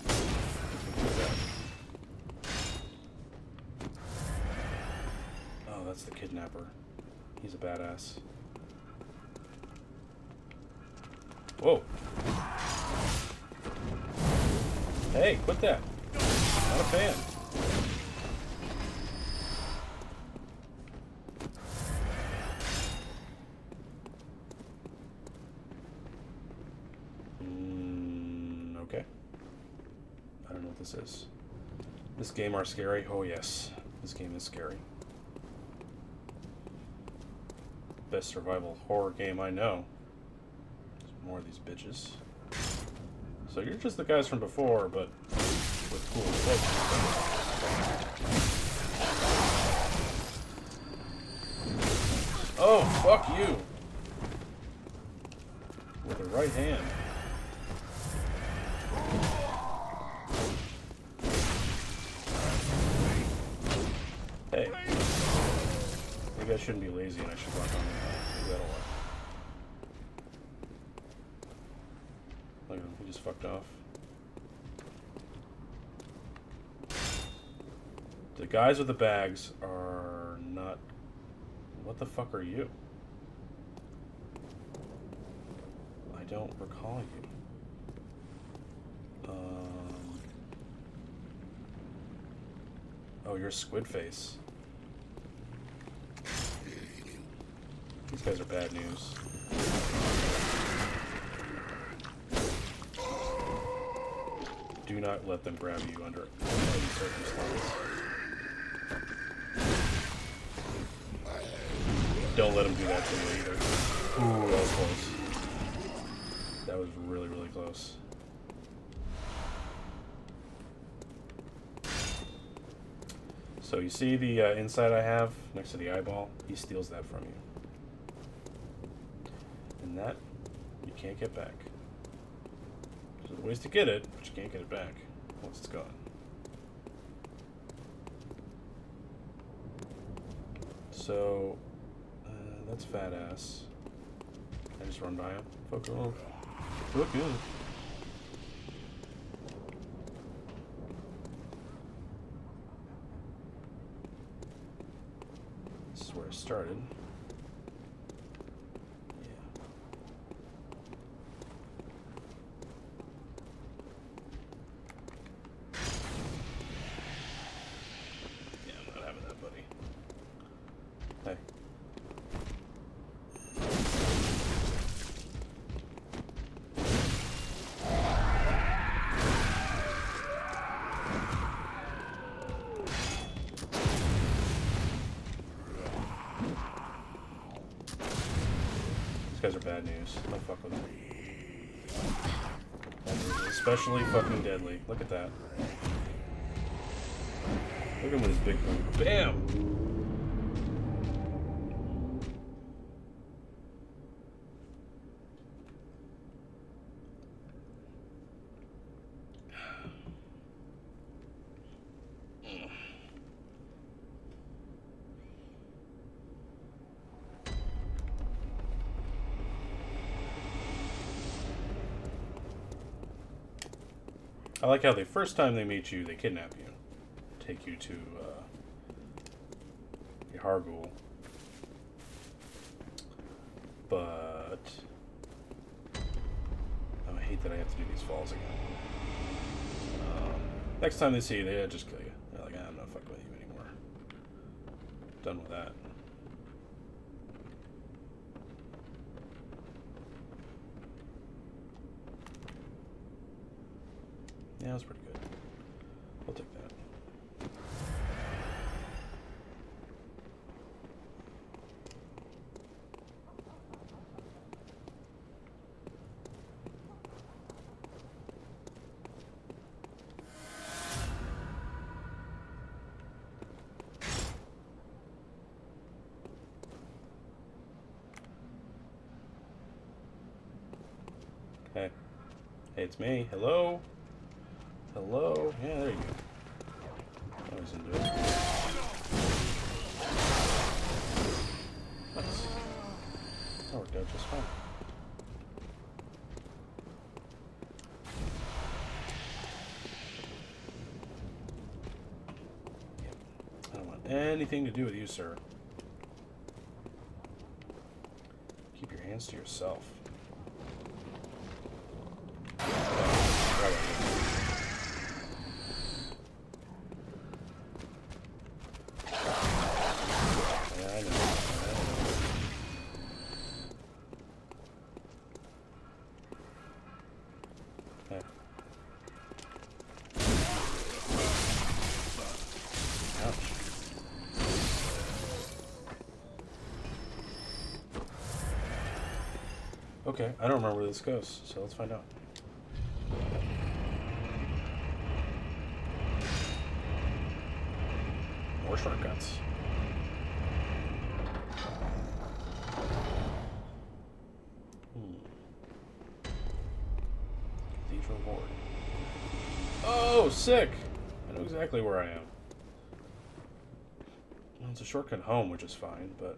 Oh, that's the kidnapper. He's a badass. Whoa. Hey, quit that. Not a fan. Okay. I don't know what this is. This game are scary? Oh yes. This game is scary. Best survival horror game I know. There's more of these bitches. So you're just the guys from before, but with cool clothes. Oh, fuck you! With the right hand. Hey. Maybe I shouldn't be lazy and I should walk on the that'll work. Look at him, he just fucked off. The guys with the bags are not... What the fuck are you? I don't recall you. Oh, you're Squid Face. These guys are bad news. Do not let them grab you under any circumstance. Don't let them do that to you either. Ooh, that was close. That was really, really close. So you see the inside I have next to the eyeball? He steals that from you. And that, you can't get back. There's ways to get it, but you can't get it back once it's gone. So, that's fat ass. I just run by him. Fuck off. Fuck him. This is where I started. These guys are bad news. Don't fuck with them. That is especially fucking deadly. Look at that. Look at him with his big boot. Bam! I like how the first time they meet you, they kidnap you. Take you to, Hargul. But... oh, I hate that I have to do these falls again. Next time they see you, they just kill you. They're like, I'm not fucking with you anymore. Done with that. Yeah, that was pretty good. We'll take that. Hey. Hey, it's me. Hello? Hello? Yeah, there you go. was into it. Nice. That worked out just fine. I don't want anything to do with you, sir. Keep your hands to yourself. Okay, I don't remember where this goes, so let's find out. More shortcuts. Cathedral Ward. Oh, sick! I know exactly where I am. Well, it's a shortcut home, which is fine, but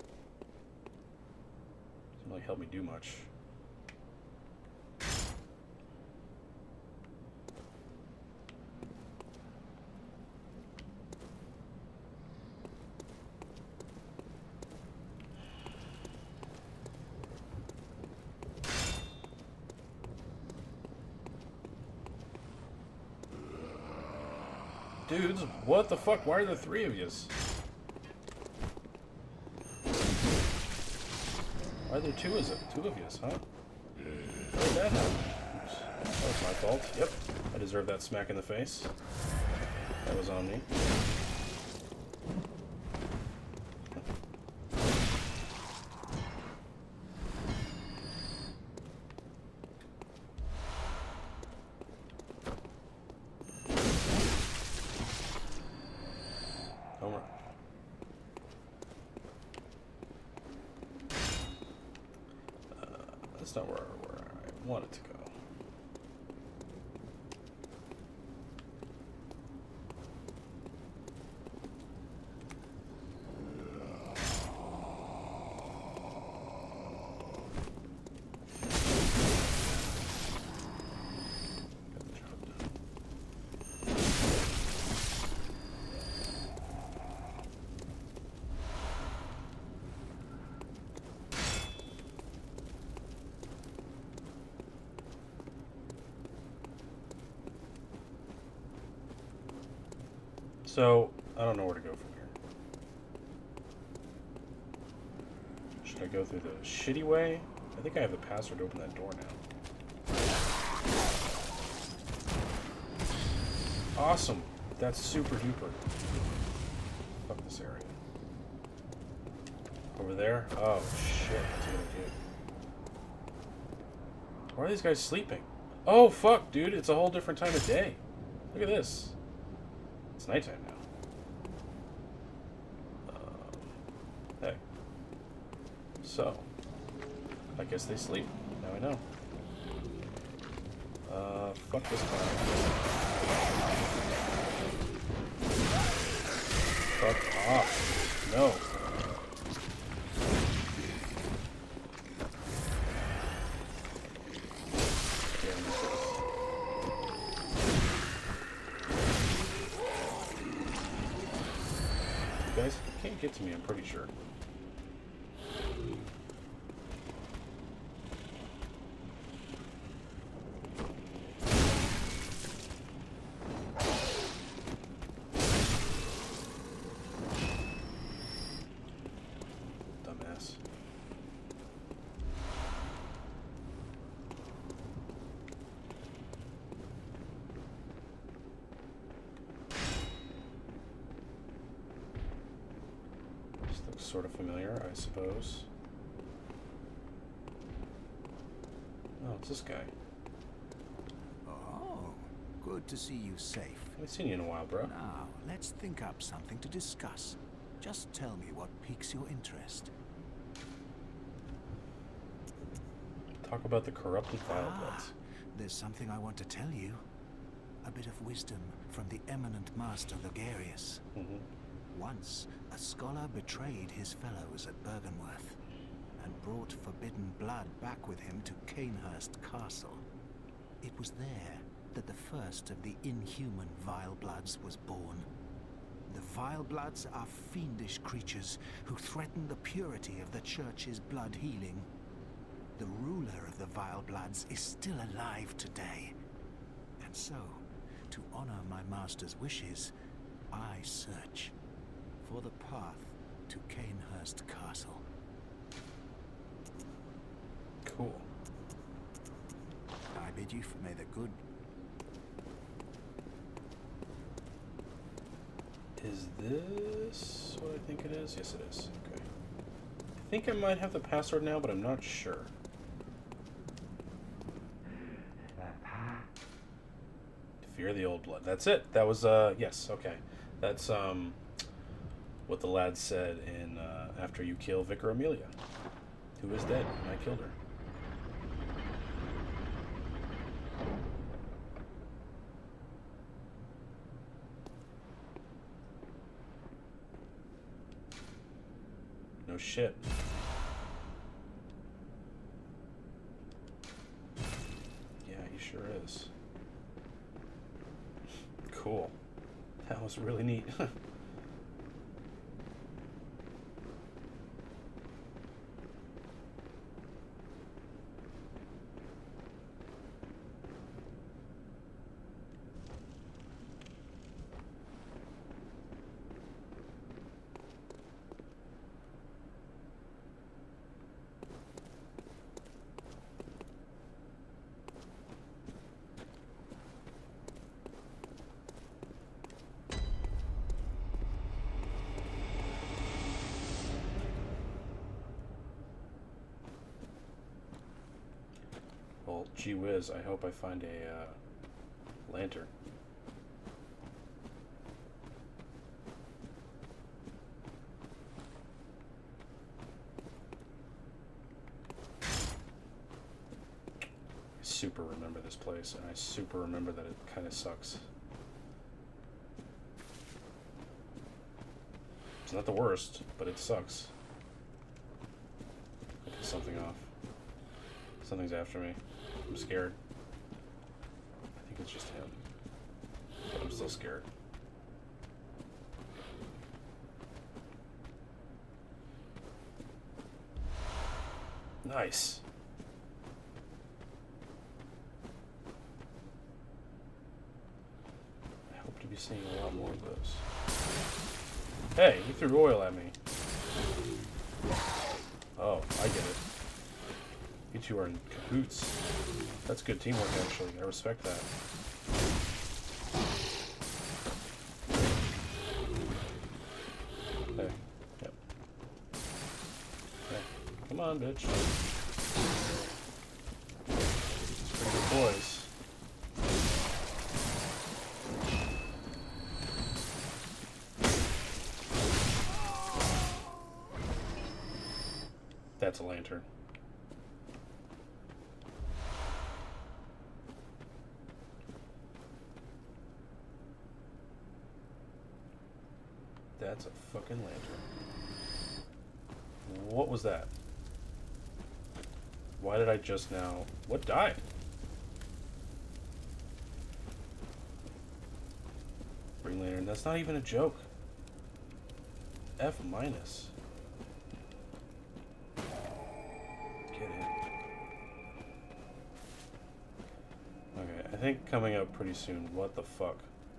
doesn't really help me do much. Dudes, what the fuck? Why are there three of yous? Why are there two of yous, huh? How did that happen? Oops. That was my fault. Yep. I deserve that smack in the face. That was on me. That's not where I want it to go. So, I don't know where to go from here. Should I go through the shitty way? I think I have the password to open that door now. Awesome. That's super duper. Fuck this area. Over there? Oh, shit. That's a good idea. Why are these guys sleeping? Oh, fuck, dude. It's a whole different time of day. Look at this. It's nighttime now. Hey. So, I guess they sleep. Now I know. Fuck this guy. Fuck off. No. Guys can't get to me, I'm pretty sure. Dumbass. Looks sort of familiar, I suppose. Oh, it's this guy. Oh, good to see you safe. I haven't seen you in a while, bro. Now, let's think up something to discuss. Just tell me what piques your interest. Talk about the corrupted Vilebloods. There's something I want to tell you. a bit of wisdom from the eminent master Logarius. Mm-hmm. Once, a scholar betrayed his fellows at Bergenworth and brought forbidden blood back with him to Cainhurst Castle. It was there that the first of the inhuman Vilebloods was born. The Vilebloods are fiendish creatures who threaten the purity of the Church's blood healing. The ruler of the Vilebloods is still alive today. And so, to honor my master's wishes, I search for the path to Cainhurst Castle. Cool. I bid you may the good. Is this what I think it is? Yes, it is. Okay. I think I might have the password now, but I'm not sure. Fear the old blood. That's it. That was, yes, okay. That's, what the lad said in, after you kill Vicar Amelia, who is dead, and I killed her. No shit. Yeah, he sure is. Cool. That was really neat. Well, gee whiz, I hope I find a lantern. I super remember this place, and I super remember that it kind of sucks. It's not the worst, but it sucks. I'll piss something off. Something's after me. I'm scared. I think it's just him. But I'm still scared. Nice. I hope to be seeing a lot more of those. Hey, you threw oil at me. Oh, I get it. You two are in cahoots. That's good teamwork, actually. I respect that. Hey. Yep. Hey. Come on, bitch. It's pretty good boys. That's a lantern. That's a fucking lantern. What was that? Why did I just now... What died? Green Lantern. That's not even a joke. F minus. Get in. Okay, I think coming up pretty soon. What the fuck?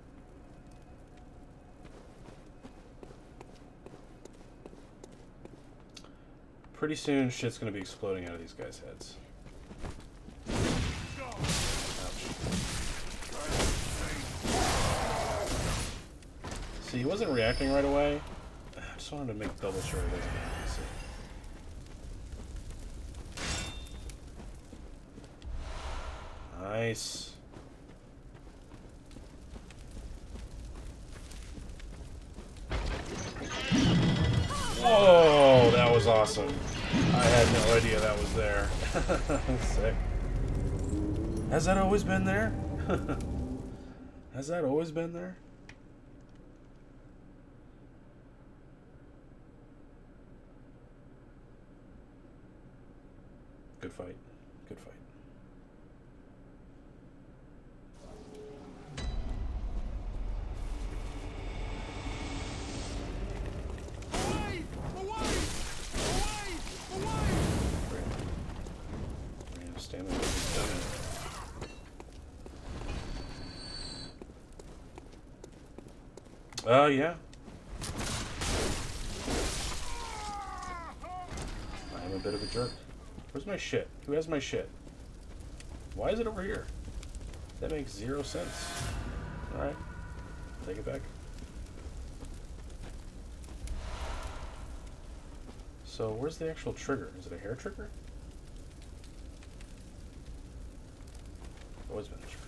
Pretty soon, shit's gonna be exploding out of these guys' heads. Ouch. See, he wasn't reacting right away. I just wanted to make double sure he wasn't reacting. Nice. Whoa, that was awesome. I had no idea that was there. Sick. Has that always been there? Has that always been there? Good fight. Good fight. Away! Away! Away! Away! Great. Stamina. Yeah. I'm a bit of a jerk. Where's my shit? Who has my shit? Why is it over here? That makes 0 sense. Alright. Take it back. So, where's the actual trigger? Is it a hair trigger? Always been a trigger.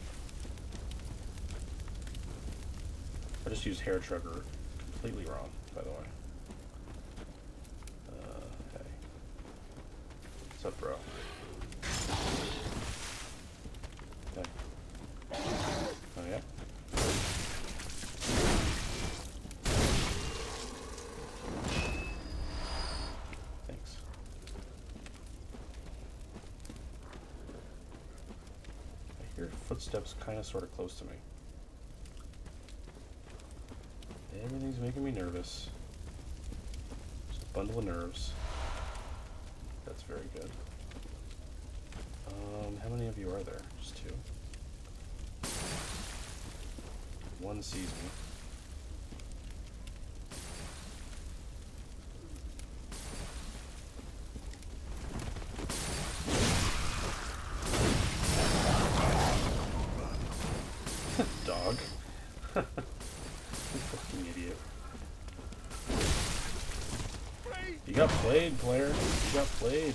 I just used hair trigger completely wrong, by the way. Hey. What's up, bro? Hey. Oh, yeah? Thanks. I hear footsteps kind of sort of close to me. Everything's making me nervous. Just a bundle of nerves. That's very good. How many of you are there? Just 2. One sees me. Dog. You fucking idiot. You got played, player. You got played.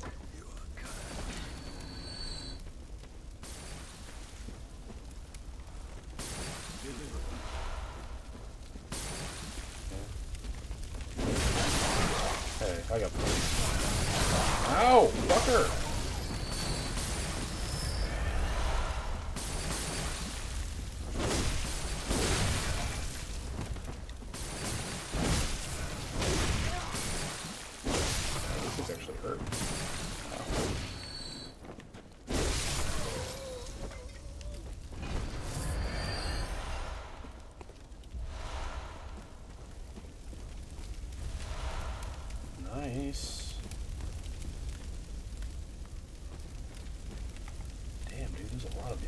Hey, I got played. Ow! Fucker! Actually hurt. Wow. Nice. Damn, dude, there's a lot of you.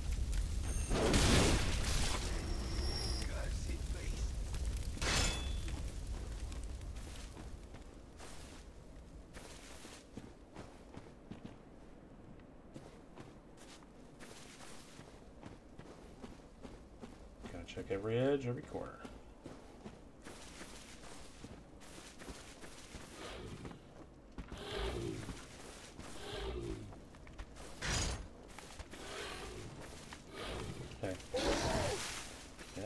Check every edge, every corner. Okay. Yeah.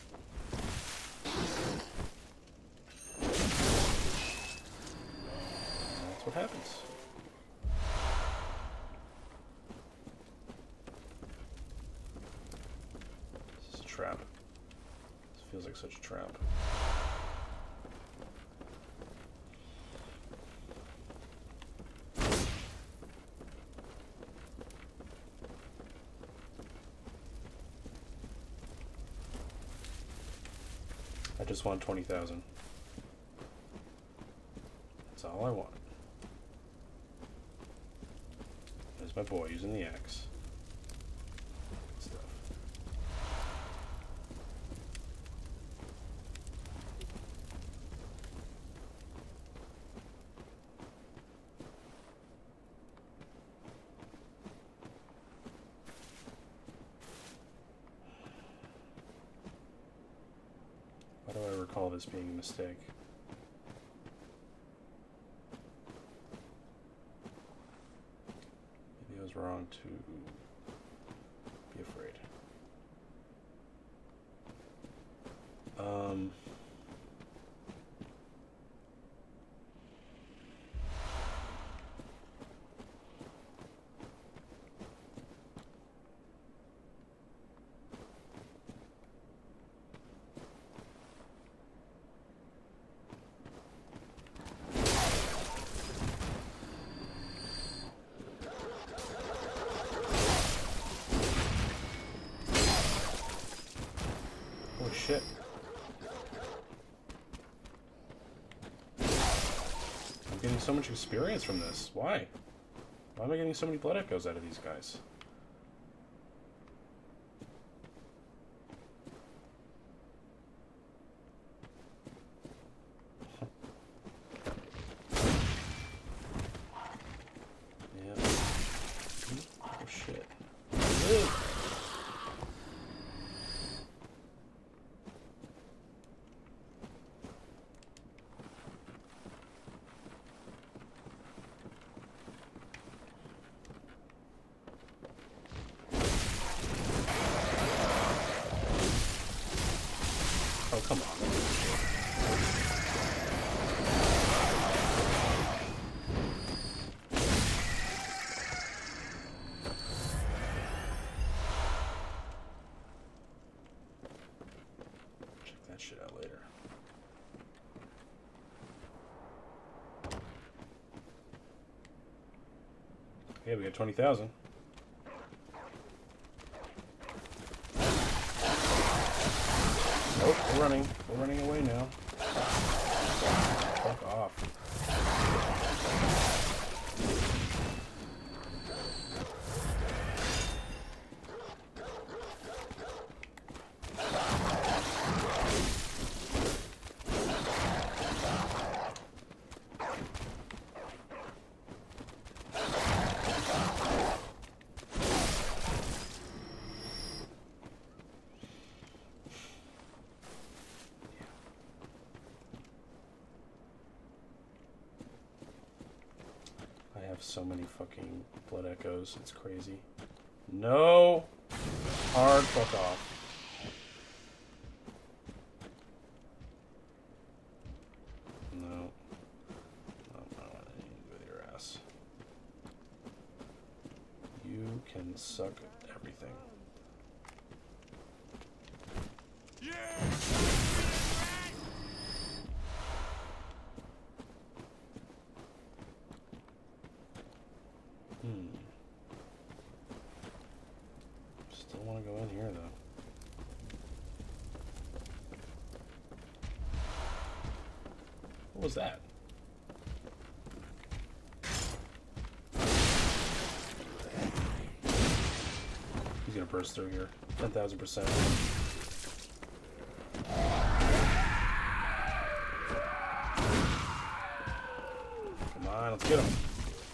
That's what happens. This is a trap. This feels like such a trap. I just want 20,000. That's all I want. There's my boy using the axe. Good stuff. Why do I recall this being a mistake? Maybe I was wrong to be afraid. shit. I'm getting so much experience from this. Why? Why am I getting so many blood echoes out of these guys? Yeah. Oh shit. Ugh. Oh, come on. Check that shit out later. Okay, we got 20,000. Oh, we're running. We're running away now. Fuck off. I have so many fucking blood echoes. It's crazy. No! Hard fuck off. No. No, I don't want anything to do with your ass. You can suck everything. Still want to go in here, though. What was that? He's gonna burst through here. 10,000%. Come on, let's get him.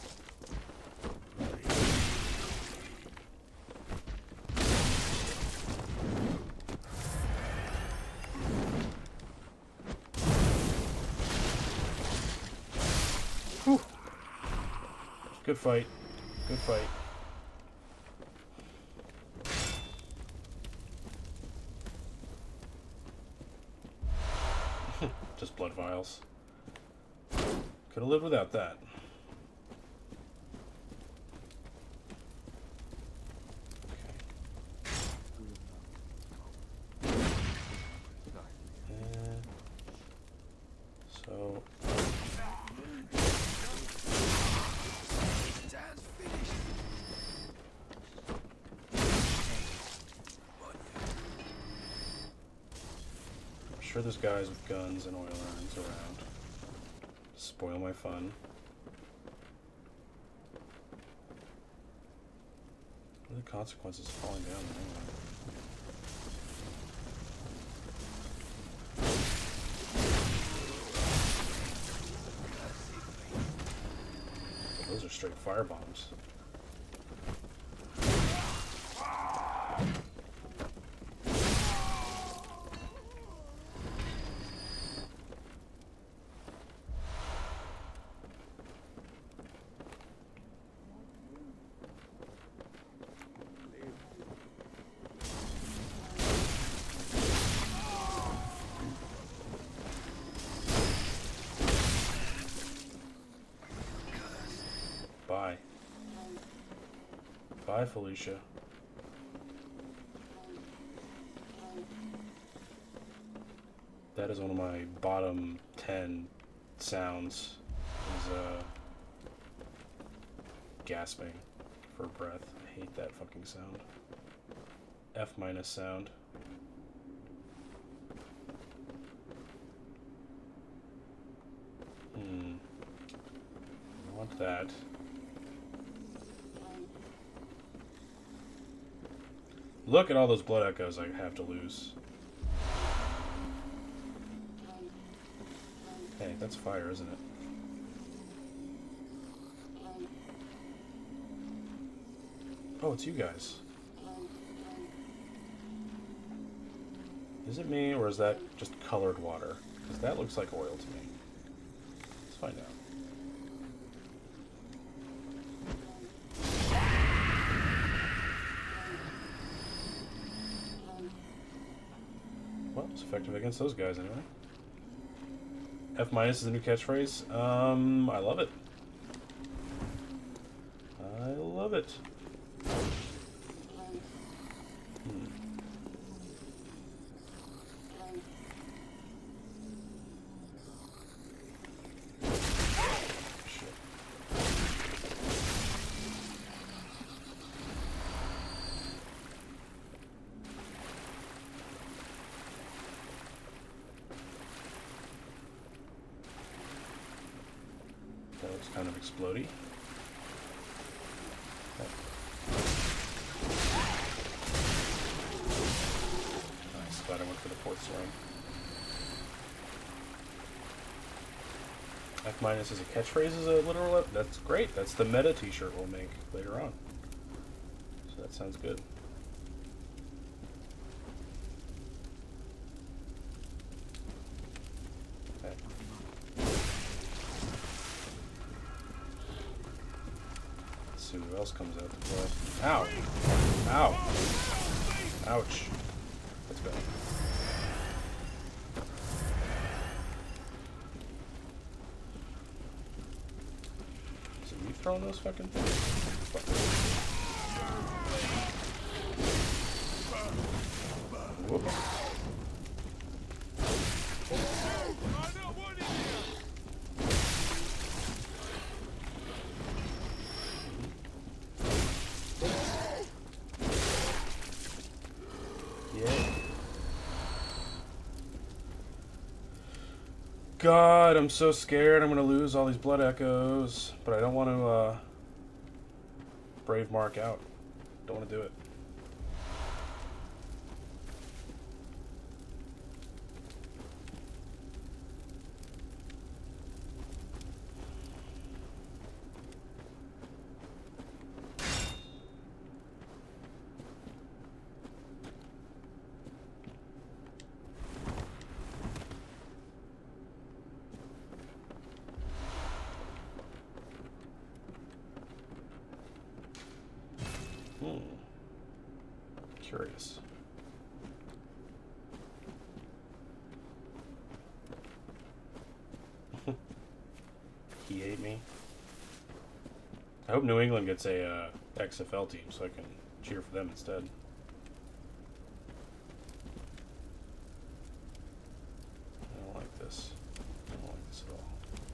Whew. Good fight. Good fight. Just blood vials. Could have lived without that. Okay. So. I'm sure there's guys with guns and oil irons around. Spoil my fun. What are the consequences of falling down there anyway? Those are straight fire bombs. Bye. Bye, Felicia. That is one of my bottom 10 sounds. Is gasping for breath. I hate that fucking sound. F- sound. want that. Look at all those blood echoes I have to lose. Hey, that's fire, isn't it? Oh, it's you guys. Is it me, or is that just colored water? Because that looks like oil to me. Let's find out. Well, it's effective against those guys anyway. F- is the new catchphrase. I love it. I love it. Shit. That looks kind of explodey. Nice, glad I went for the fourth swing. F- is a catchphrase as a literal. That's great. That's the meta t-shirt we'll make later on. So that sounds good. Okay. Let's see who else comes out to play. Ow! Ow! Ouch. That's bad. So you throwing those fucking things? Fuck. Whoop. Yeah. God, I'm so scared I'm gonna lose all these blood echoes, but I don't want to brave Mark out. Don't want to do it. Curious. He ate me. I hope New England gets a XFL team so I can cheer for them instead. I don't like this. I don't like this at all.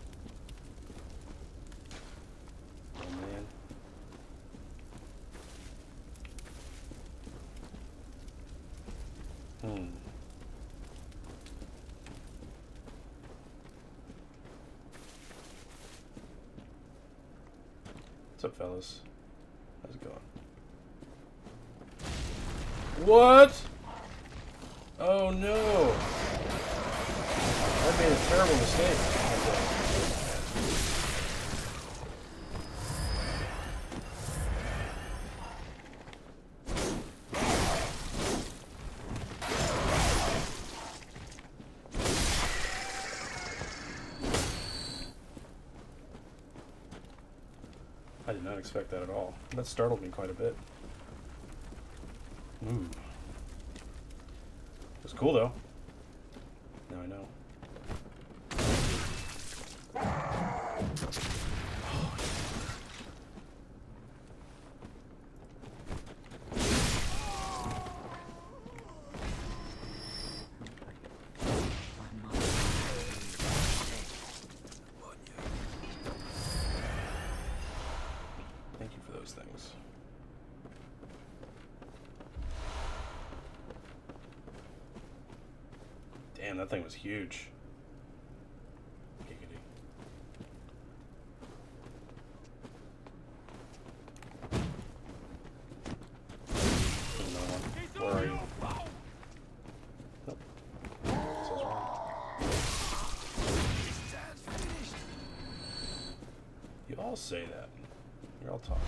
Oh man. What's up, fellas? How's it going? What? Oh no! I made a terrible mistake. I did not expect that at all. That startled me quite a bit. Ooh. It was cool though. Now I know. Thank you for those things. Damn, that thing was huge. Giggity. all say that. You're all talking.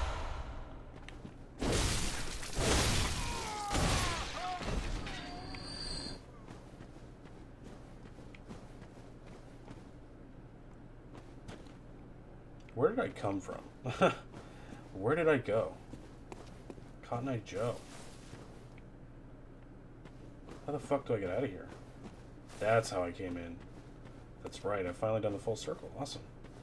Where did I come from? Where did I go? Cotton Eye Joe. How the fuck do I get out of here? That's how I came in. That's right, I've finally done the full circle. Awesome.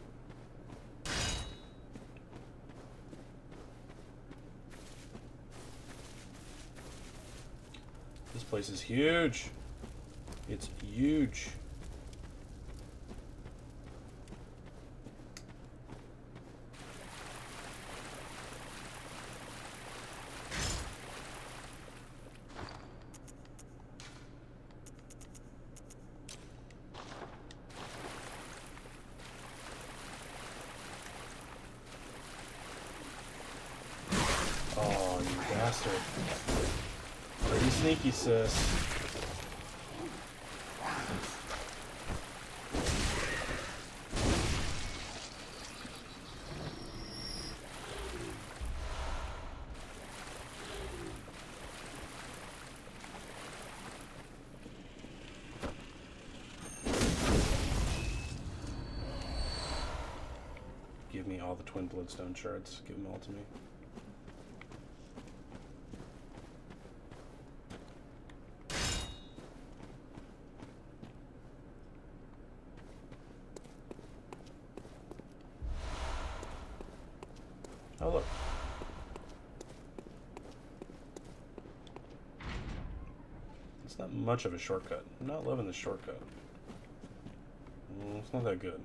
This place is huge. It's huge. Pretty sneaky, sis. Give me all the twin bloodstone shards. Give them all to me. Oh, look. It's not much of a shortcut. I'm not loving the shortcut. It's not that good.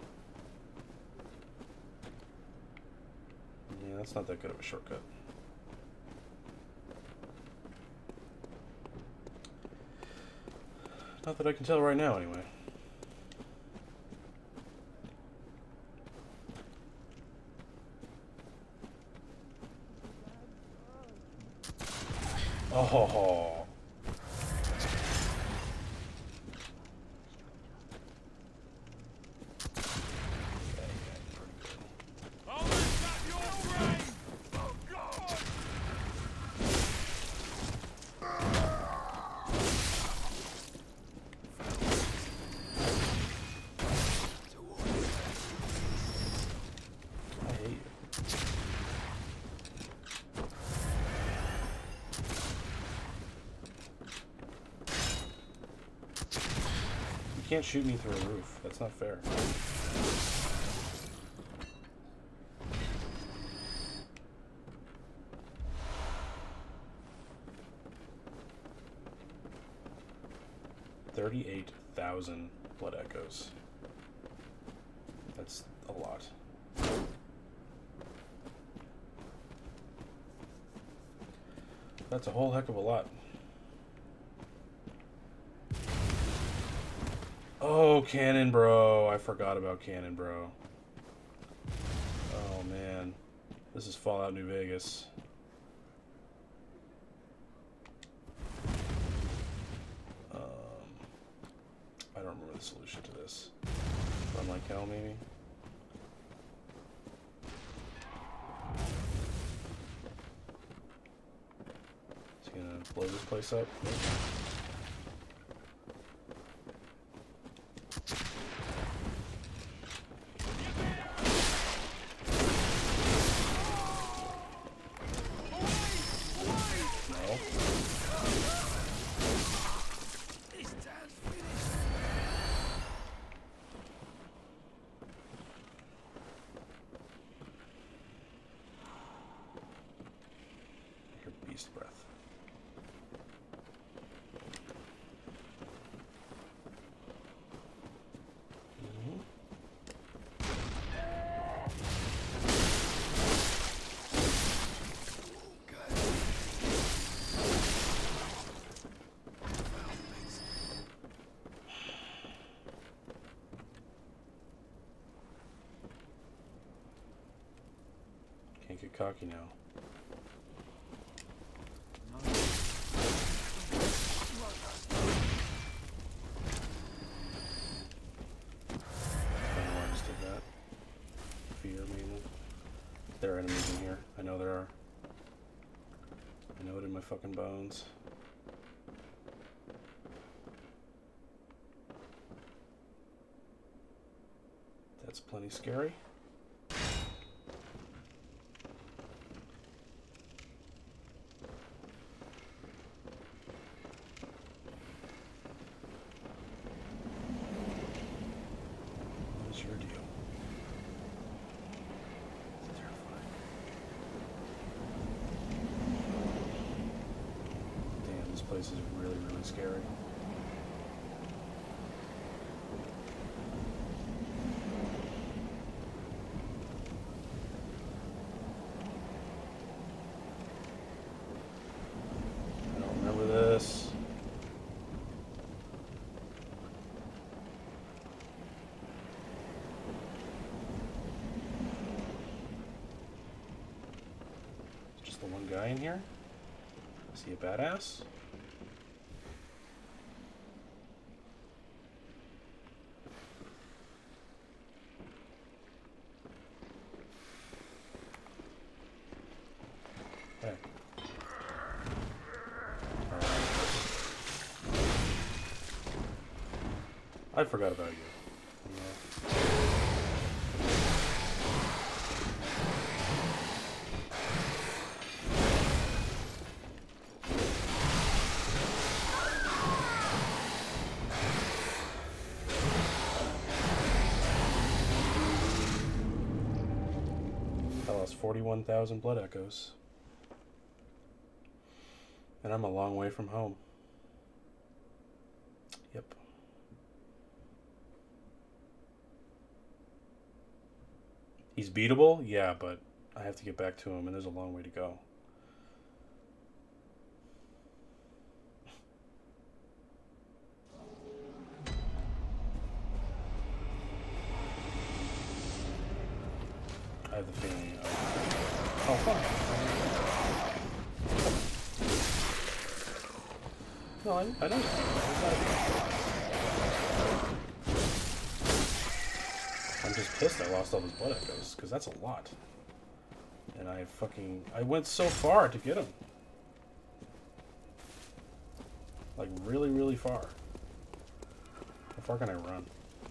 Yeah, that's not that good of a shortcut. Not that I can tell right now, anyway. Oh. I'll lift up your brain! Oh, God! I hate you. You can't shoot me through a roof. That's not fair. $38,000 blood echoes. That's a lot. That's a whole heck of a lot. Oh, Cannon Bro. I forgot about Cannon Bro. Oh, man. This is Fallout New Vegas. I don't remember the solution to this. Run like hell, maybe? Is he gonna blow this place up? No. Your beast breath. Can't get cocky now. I don't know why I just did that. Fear me. there are enemies in here. I know there are. I know it in my fucking bones. That's plenty scary. What is your deal? It's terrifying. Damn, this place is really, really scary. I don't remember this. Just the one guy in here? Is he a badass? Hey. Alright. I forgot about you. Yeah. I lost 41,000 blood echoes. And I'm a long way from home. Yep. He's beatable? Yeah, but I have to get back to him, and there's a long way to go. I have the feeling. Oh, fuck. No, I know that. I'm just pissed I lost all those blood echoes, because that's a lot. And I went so far to get him. Like, really, really far. How far can I run?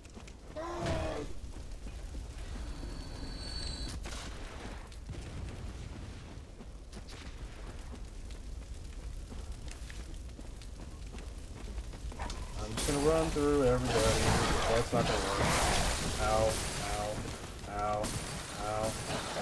I'm just gonna run through everybody. That's not gonna work. Ow, ow, ow, ow.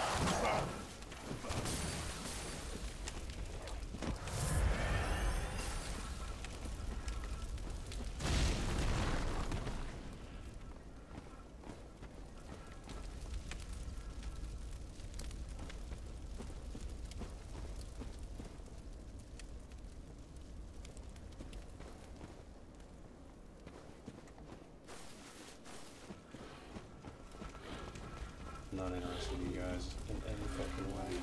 Not interested in you guys in any fucking way.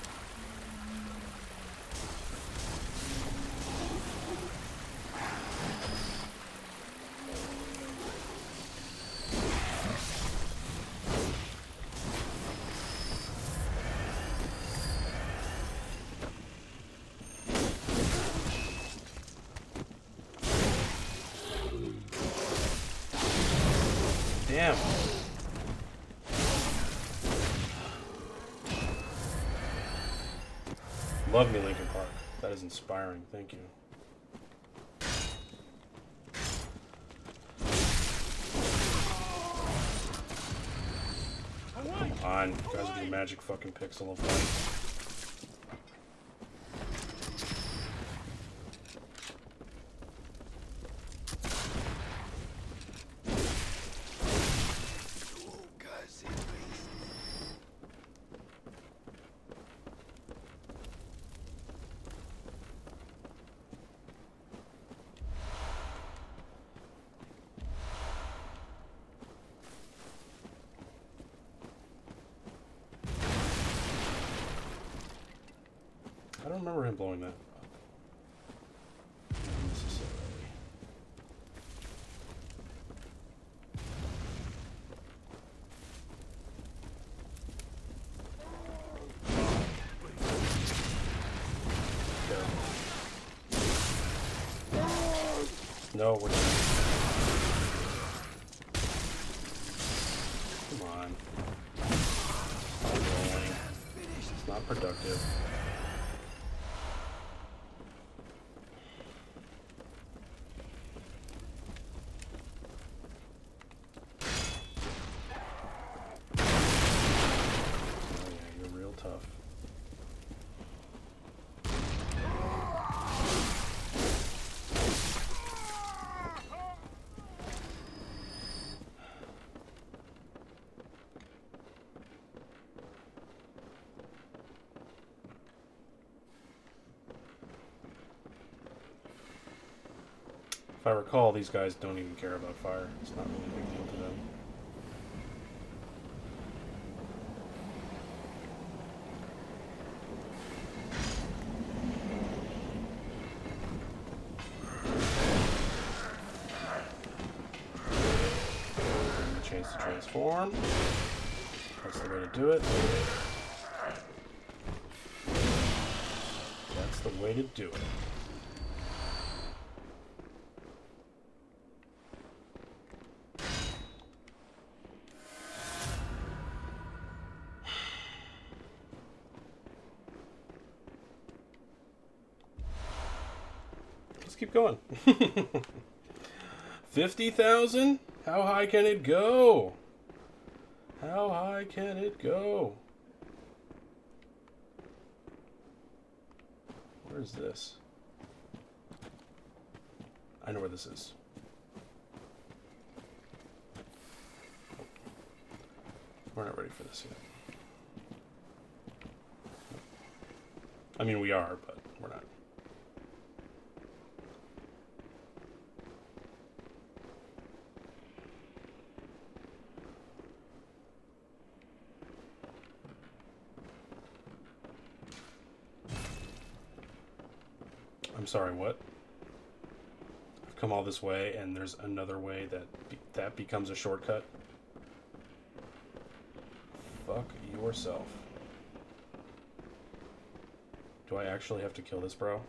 Damn. Love me, Linkin Park. That is inspiring. Thank you. Come on, you guys with your magic fucking pixel of light. I don't remember him blowing that up. Not necessarily. No, we're not. Come on. Stop rolling. It's not productive. Oh yeah, you're real tough. If I recall, these guys don't even care about fire. It's not really a big deal to them. A chance to transform. That's the way to do it. That's the way to do it. Keep going. 50,000? How high can it go? How high can it go? Where is this? I know where this is. We're not ready for this yet. I mean, we are, but we're not. I'm sorry, what? I've come all this way, and there's another way that becomes a shortcut? Fuck yourself. Do I actually have to kill this bro?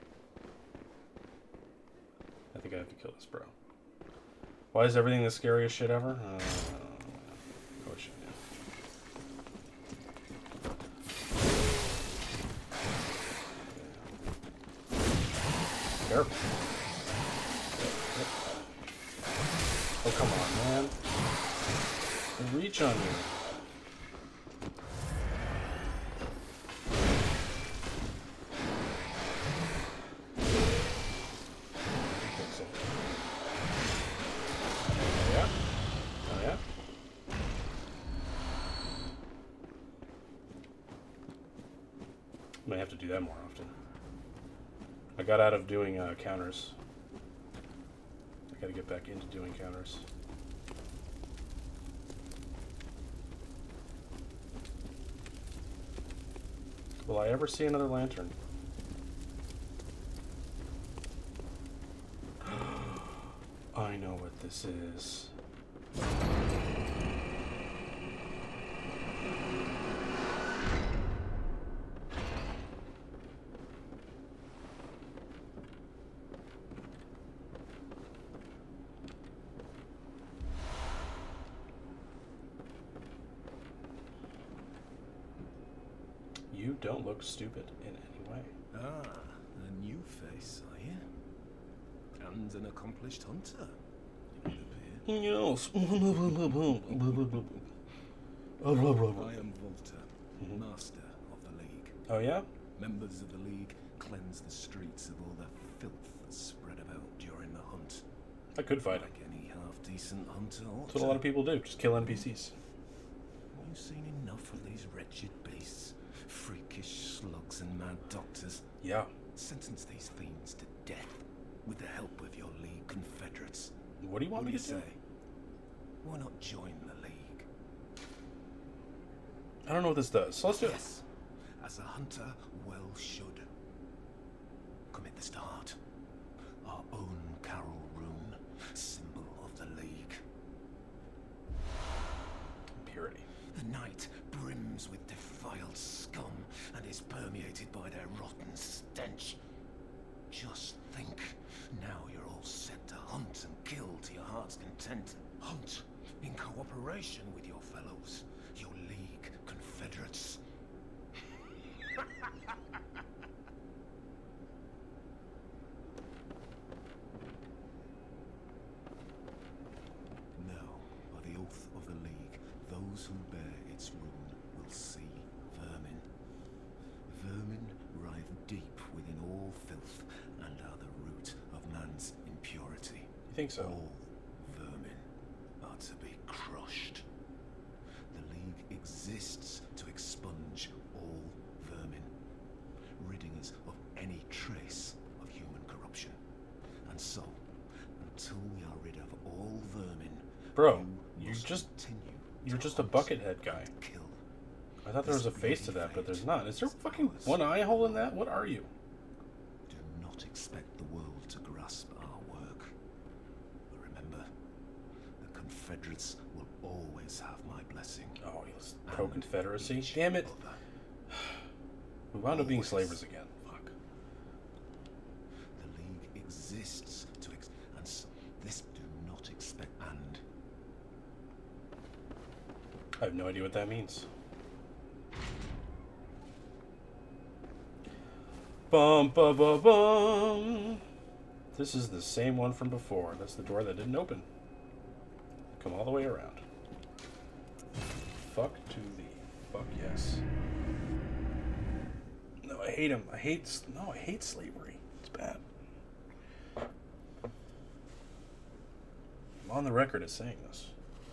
I think I have to kill this bro. Why is everything the scariest shit ever? Oh shit, yeah. Careful. Oh, come on, man. The reach on you. Oh, yeah? Oh, yeah? Might have to do that more often. I got out of doing counters. I gotta get back into doing counters. Will I ever see another lantern? I know what this is. You don't look stupid in any way. Ah, a new face, are you? And an accomplished hunter, it would appear. Yes. I am Volta, master of the League. Oh yeah? Members of the League cleanse the streets of all the filth that's spread about during the hunt. I could fight him. Like any half-decent hunter ought That's what a lot of people do. Just kill NPCs. You've seen enough of these wretched beasts. Freakish slugs and mad doctors. Yeah. Sentence these fiends to death with the help of your League confederates. What do you want What me do to you do? say? Why not join the League? I don't know what this does, so let's do it. Yes, as a hunter well should. Commit this to heart. Our own Carol rune, symbol of the League. Purity. The night brims with defiled scum and is permeated by their rotten stench. Just think Now you're all set to hunt and kill to your heart's content. Hunt in cooperation with your fellows, your League Confederates. Now, by the oath of the League, those who bear its rune will see vermin. Vermin writhe deep within all filth and are the root of man's impurity. You think so? All vermin are to be crushed. The League exists to expunge all vermin, ridding us of any trace of human corruption. And so, until we are rid of all vermin, Bro, you you're must just continue you're to just a hunt buckethead guy. and kill. I thought there was a face to that, but there's not. Is there fucking one eye hole in that? What are you? Do not expect the world to grasp our work. But remember, the Confederates will always have my blessing. Oh, he's pro-Confederacy? Damn it. We wound up being slavers again. Fuck. The League exists to and so this do not expect and I have no idea what that means. Bum ba ba bum. This is the same one from before. That's the door that didn't open. Come all the way around. Fuck to thee. Fuck yes. No, I hate him. I hate slavery. It's bad. I'm on the record as saying this.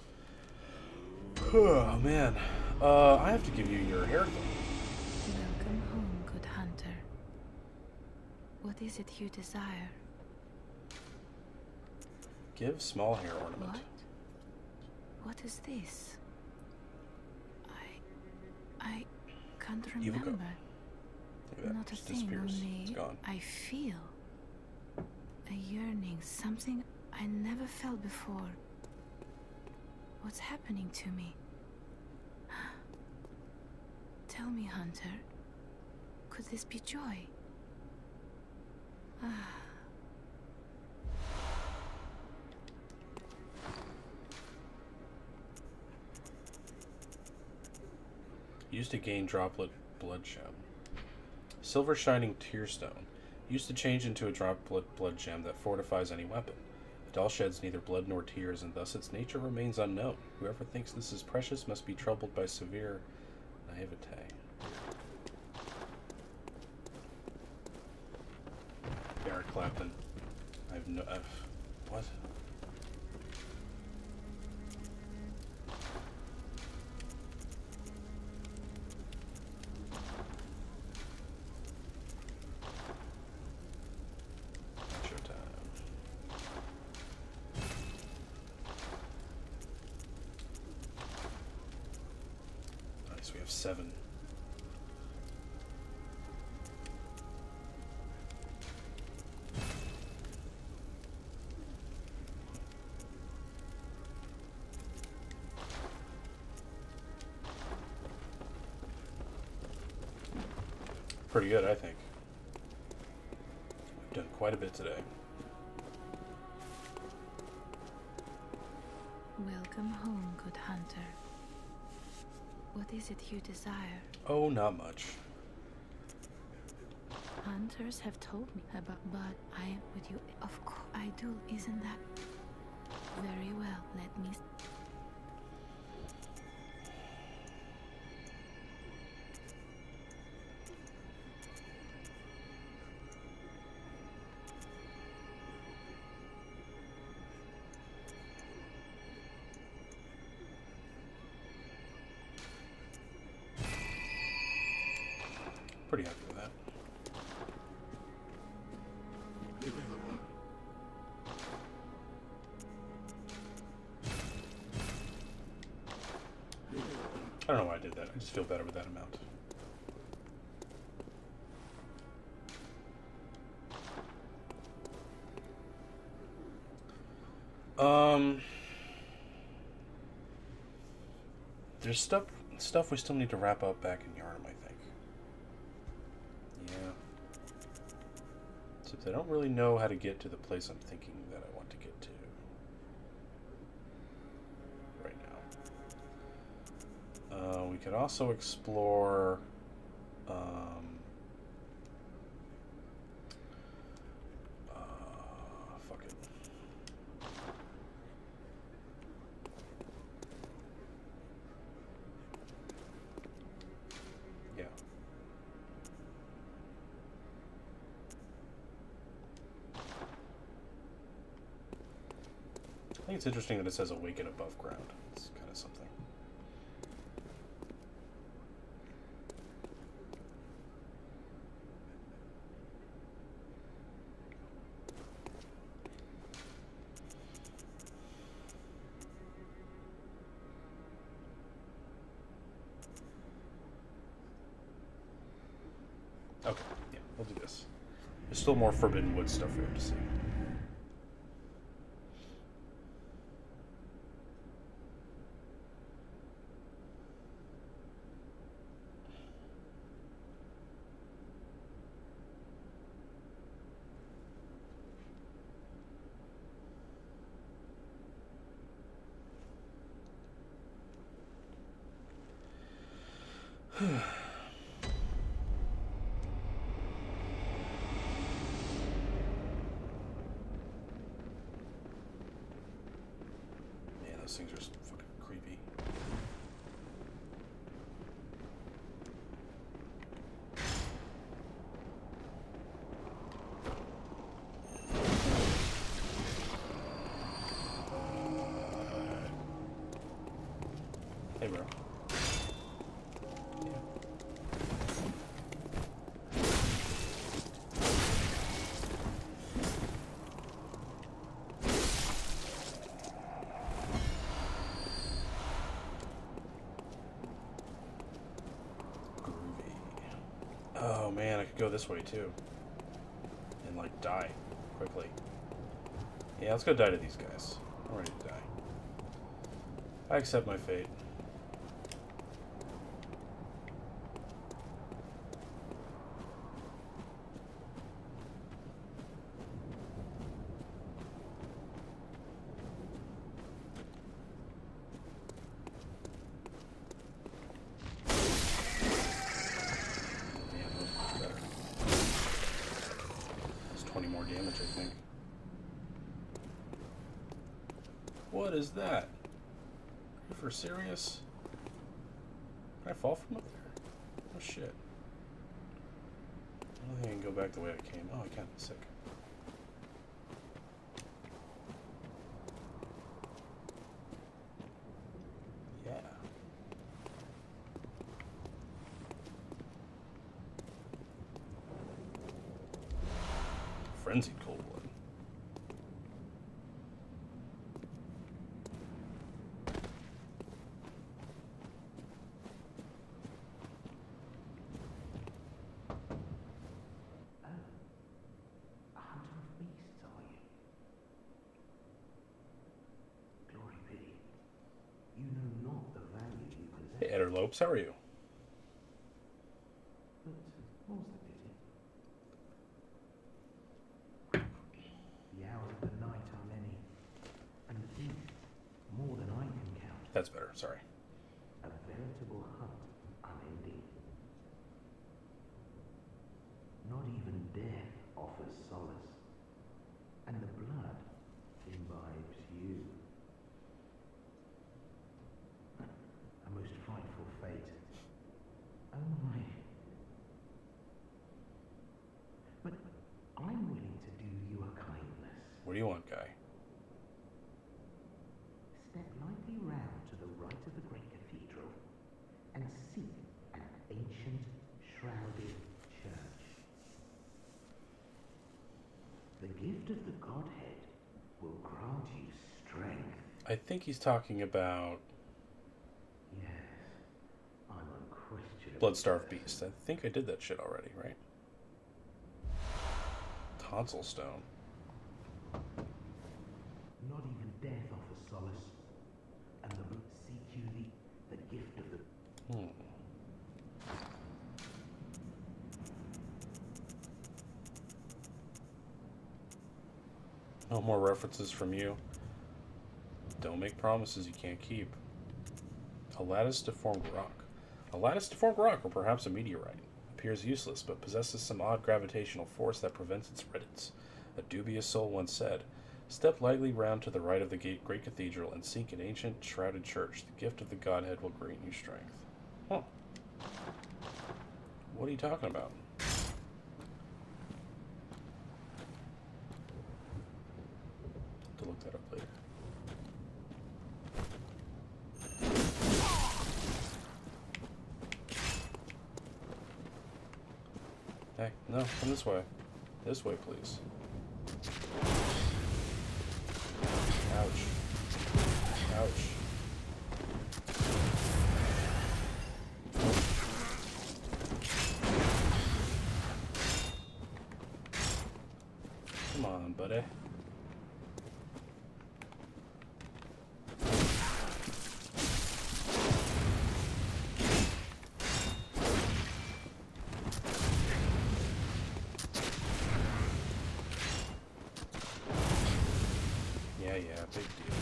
Oh man. I have to give you your hair thing. Welcome home, good hunter. What is it you desire? Give small hair ornament. What? What is this? I can't Evil go. remember. Look at that. Not a Just thing, disappears. It's only gone. I feel a yearning, something I never felt before. What's happening to me? Tell me, Hunter, could this be joy? Used to gain droplet blood gem. Silver shining tear stone. Used to change into a droplet blood gem that fortifies any weapon. It all sheds neither blood nor tears, and thus its nature remains unknown. Whoever thinks this is precious must be troubled by severe naivete. Eric Clapton. What? Nice, we have 7. Pretty good, I think. We've done quite a bit today. Welcome home, good hunter. What is it you desire? Oh, not much. Hunters have told me about, but I am with you. Of course, I do. Isn't that very well? Let me. Pretty happy with that. I don't know why I did that. I just feel better with that amount. There's stuff we still need to wrap up back in Yharnam, I think. Yeah. Except I don't really know how to get to the place I'm thinking that I want to get to right now. We could also explore fuck it. Yeah. I think it's interesting that it says awaken above ground. It's kind of something. Okay, yeah, we'll do this. There's still more Forbidden Woods stuff we have to see. Man, those things are fucking creepy. Hey, bro. Oh man, I could go this way too. And like die quickly. Yeah, let's go die to these guys. I'm ready to die. I accept my fate. Damage, I think. What is that? Are you for serious? Can I fall from up there? Oh shit. I don't think I can go back the way I came. Oh, I can. Sick. Yeah. Frenzied cold blood. A hunter of beasts, are you? Glory be. You know not the value you possess. Hey, Eder Lopes, how are you? But more's the pity. The hours of the night are many, and the beasts more than I can count. That's better, sorry. A veritable hunt unending. Not even death offers solace, and the blood imbibes you. A most frightful fate. Oh my. But I'm willing to do you a kindness. What do you want, guy? Step lightly round to the right of the great cathedral and seek an ancient, shrouded church. The gift of the Godhead will grant you strength. I think he's talking about Yes, I'm unquestionably Bloodstarved blessed. Beast. I think I did that shit already, right? Tonsil Stone. Not even death offers solace, and the book seek you the gift of the... Hmm. No more references from you. Don't make promises you can't keep. A lattice deformed rock. A lattice deformed rock, or perhaps a meteorite, appears useless, but possesses some odd gravitational force that prevents its riddance. A dubious soul once said, "Step lightly round to the right of the great cathedral and seek an ancient, shrouded church. The gift of the Godhead will grant you strength." Huh. What are you talking about? Have to look that up later. Hey, no, come this way. This way, please. Ouch. Ouch. Come on, buddy. Yeah, big deal.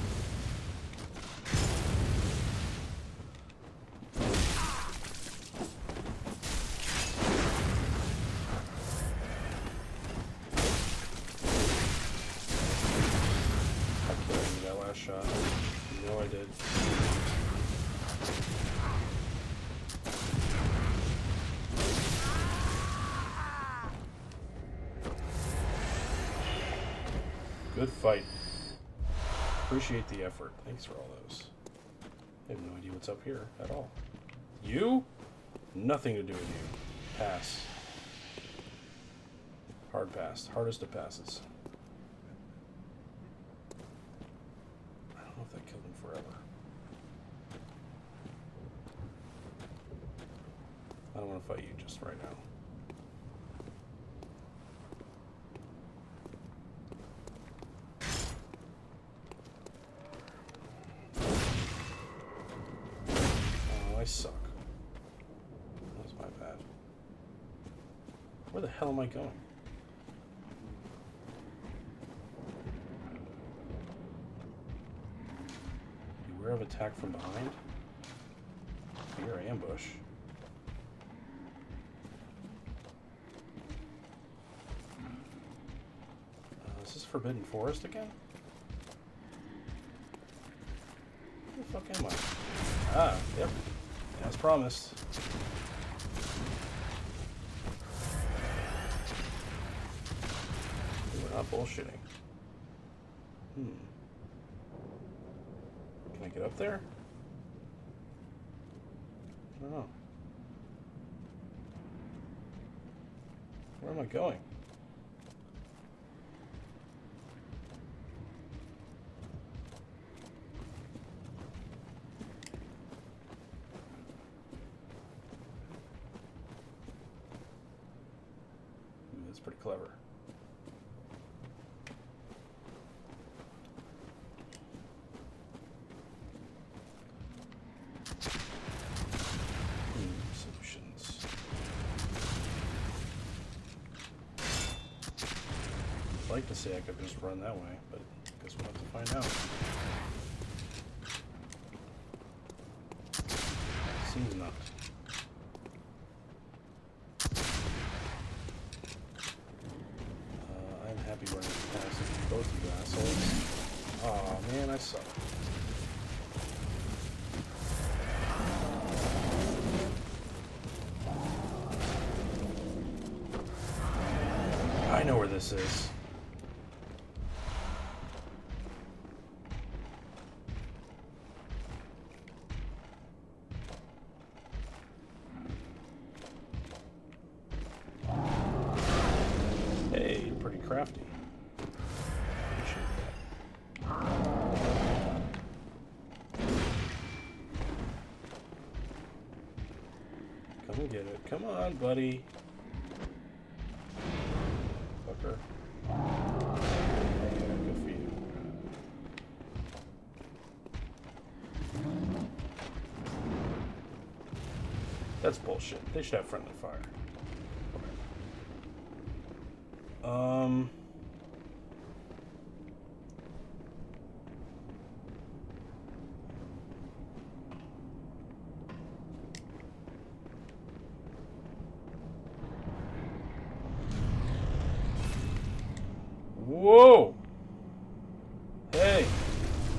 I killed him that last shot. You know I did. Good fight. Appreciate the effort. Thanks for all those. I have no idea what's up here at all. You? Nothing to do with you. Pass. Hard pass. Hardest of passes. I don't know if that killed him forever. I don't want to fight you just right now. I suck. That was my bad. Where the hell am I going? Beware of attack from behind. Fear ambush. Is this Forbidden Forest again? Where the fuck am I? Ah, yep. As promised. We're not bullshitting. Can I get up there? I don't know. Where am I going? That's pretty clever. Solutions. I'd like to say I could just run that way, but I guess we'll have to find out. Seems not. I'm happy running past both of you assholes. Aw, man, I suck. I know where this is. Hey, you're pretty crafty. Appreciate that. Come and get it. Come on, buddy. Fucker. Yeah, good for you. That's bullshit. They should have friendly fire.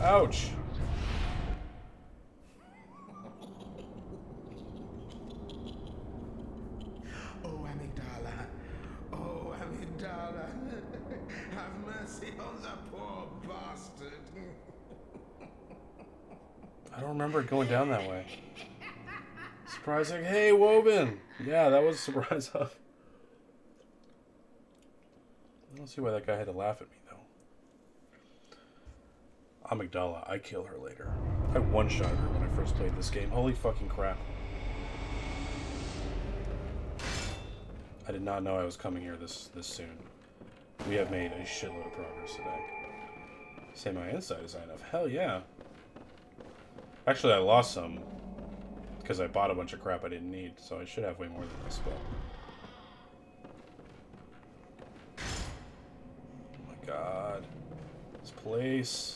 Ouch. Oh, Amygdala. Oh, Amygdala. Have mercy on the poor bastard. I don't remember it going down that way. Surprising. Hey, Woven! Yeah, that was a surprise up. I don't see why that guy had to laugh at me, though. Amygdala, I kill her later. I one-shot her when I first played this game. Holy fucking crap. I did not know I was coming here this soon. We have made a shitload of progress today. Say my insight is high enough. Hell yeah. Actually, I lost some because I bought a bunch of crap I didn't need, so I should have way more than this, but... Oh my god. This place.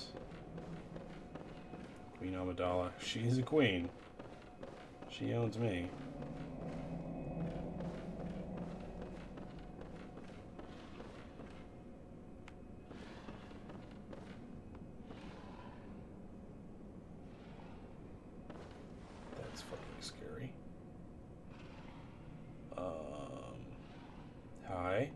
Queen Amygdala. She's a queen. She owns me. That's fucking scary. Hi.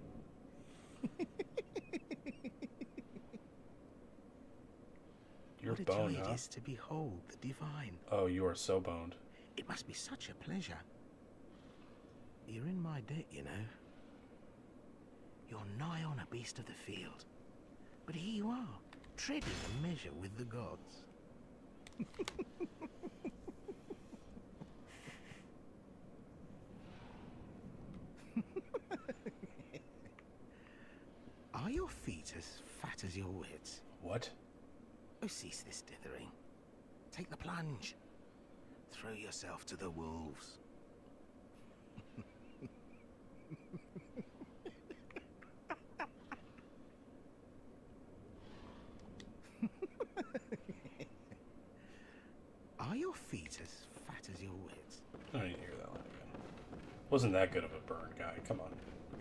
You're What a boned, joy huh? it is to behold the divine. Oh, you are so boned. It must be such a pleasure. You're in my debt, you know. You're nigh on a beast of the field. But here you are, treading a measure with the gods. Are your feet as fat as your wits? What? Oh, cease this dithering. Take the plunge. Throw yourself to the wolves. Are your feet as fat as your wits? I don't need to hear that line again. Wasn't that good of a burn, guy. Come on.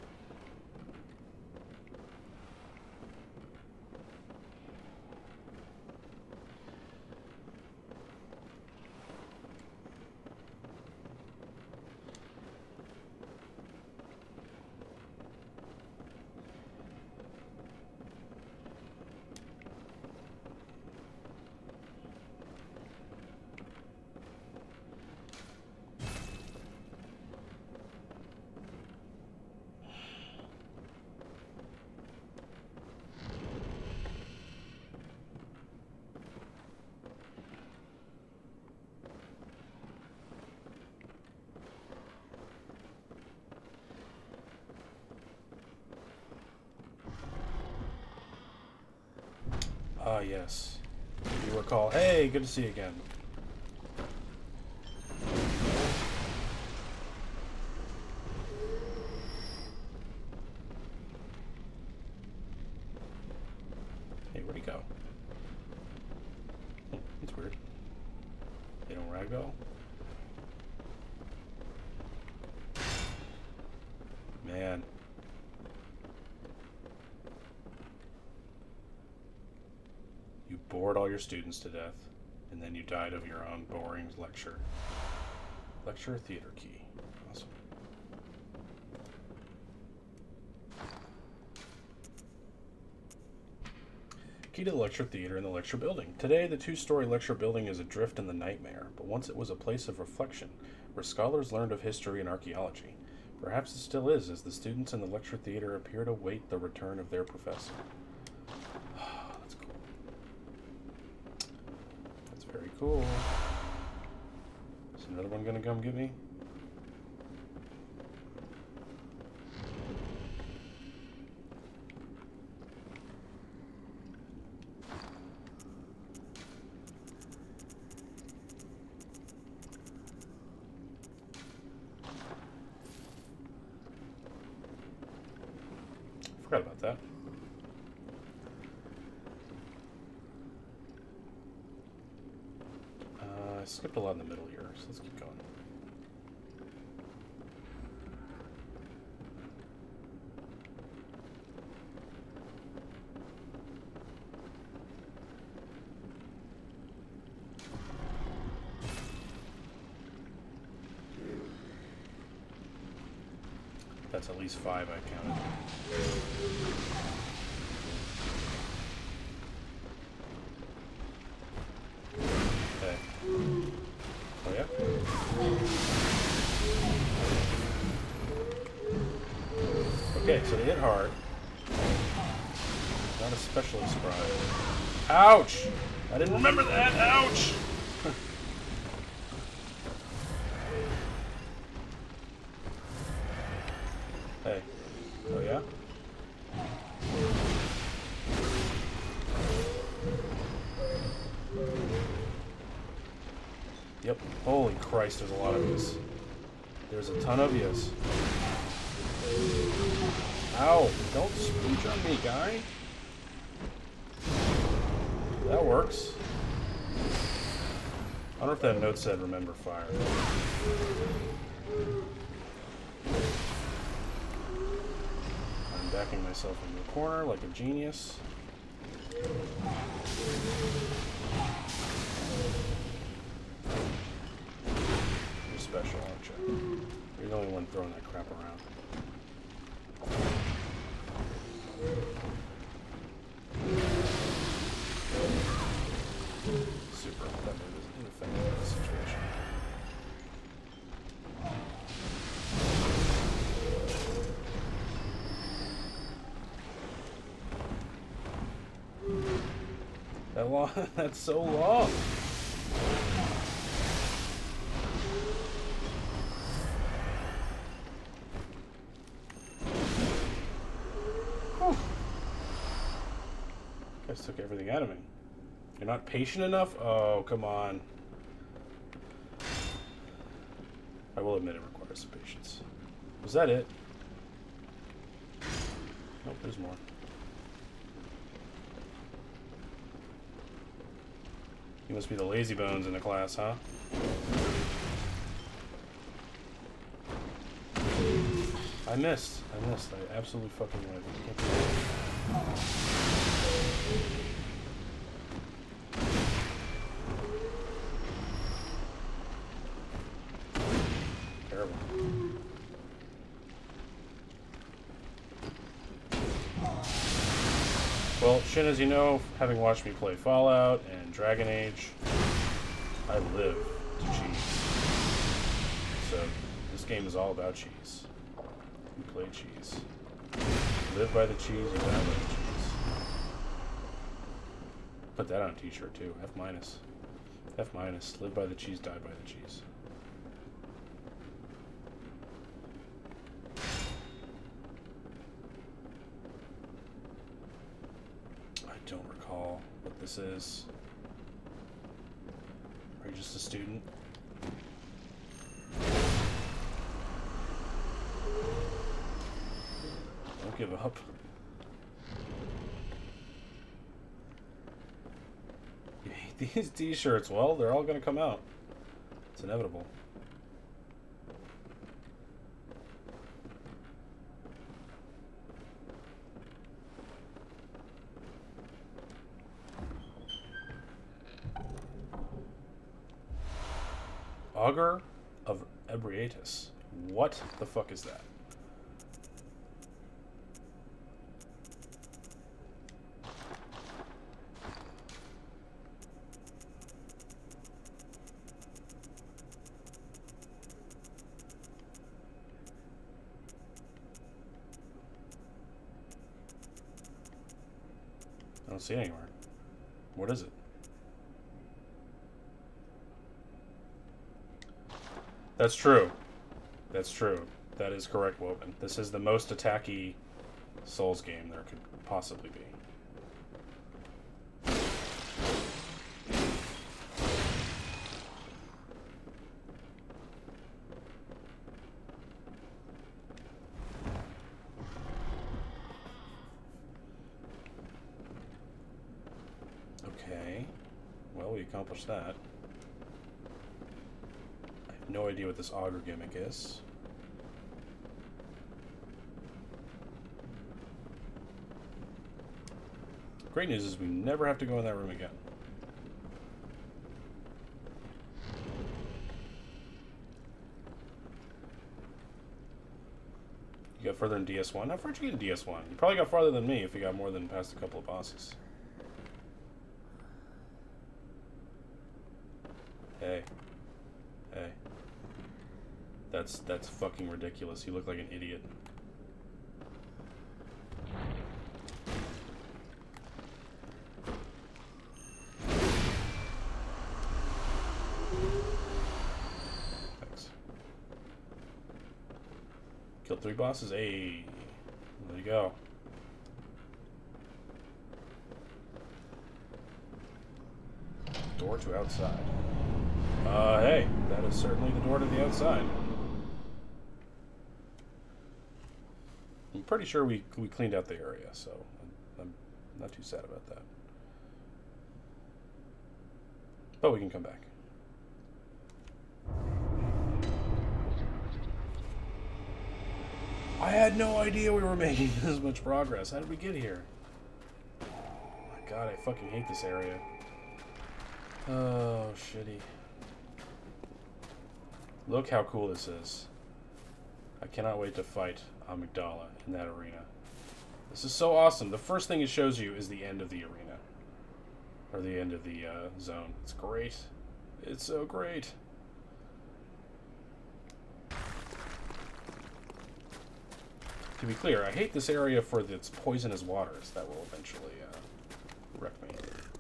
Ah, yes. You recall. Hey, good to see you again. Hey, where'd he go? That's weird. They don't ragdoll? Man. You bored all your students to death, and then you died of your own boring lecture. Lecture theater key. Awesome. Key to the lecture theater in the lecture building. Today, the two-story lecture building is adrift in the nightmare, but once it was a place of reflection, where scholars learned of history and archaeology. Perhaps it still is, as the students in the lecture theater appear to await the return of their professor. That's cool. That's very cool. Is another one gonna come get me? Forgot about that. I skipped a lot in the middle here, so let's keep going. That's at least 5 I counted. Okay. Oh yeah? Okay, so they hit hard. Not especially spry. Ouch! I didn't remember that! Ouch! Hey. Oh yeah? Yep. Holy Christ, there's a lot of yous. There's a ton of yous. Ow! Don't scooch on me, guy! That works. I wonder if that note said remember fire. I'm backing myself into the corner like a genius. You're special, aren't you? You're the only one throwing that crap around. Super. That move is ineffective in this situation. That long. That's so long. Whew. Guys took everything out of me. You're not patient enough? Oh, come on. I will admit it requires some patience. Was that it? Nope, there's more. You must be the lazy bones in the class, huh? I missed. I absolutely fucking lived. Terrible. Well, Shin, as you know, having watched me play Fallout and Dragon Age, I live to cheese. So, this game is all about cheese. You play cheese. You live by the cheese, you die by the cheese. Put that on a t-shirt too. F minus. F minus. Live by the cheese, die by the cheese. I don't recall what this is. Are you just a student? Don't give up. You hate these t-shirts. Well, they're all gonna come out. It's inevitable. Augur of Ebrietas. What the fuck is that? I don't see it anywhere. What is it? That's true. That's true. That is correct, Woven. This is the most attacky Souls game there could possibly be. Okay. Well, we accomplished that. No idea what this auger gimmick is. Great news is we never have to go in that room again. You got further in DS1? How far did you get in DS1? You probably got farther than me if you got more than past a couple of bosses. Hey. Hey. That's fucking ridiculous. You look like an idiot. Thanks. Killed 3 bosses. Hey. There you go. Door to outside. Hey, that is certainly the door to the outside. I'm pretty sure we cleaned out the area, so I'm not too sad about that. But we can come back. I had no idea we were making this much progress. How did we get here? Oh my god, I fucking hate this area. Oh, shitty. Look how cool this is. I cannot wait to fight Amygdala in that arena. This is so awesome. The first thing it shows you is the end of the arena. Or the end of the zone. It's great. It's so great. To be clear, I hate this area for its poisonous waters that will eventually wreck me.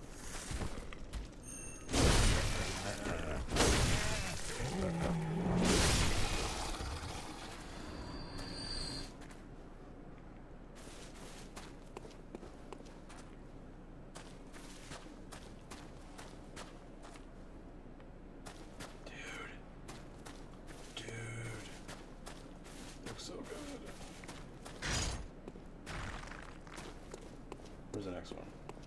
Where's the next one?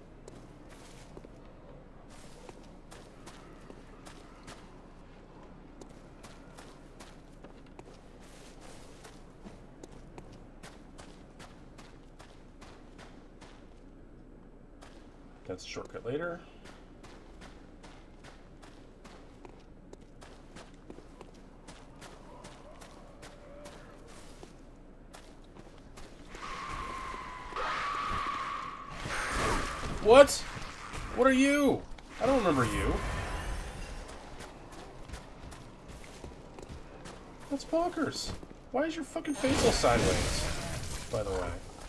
That's a shortcut later. What? What are you? I don't remember you. That's bonkers. Why is your fucking face all sideways? By the way.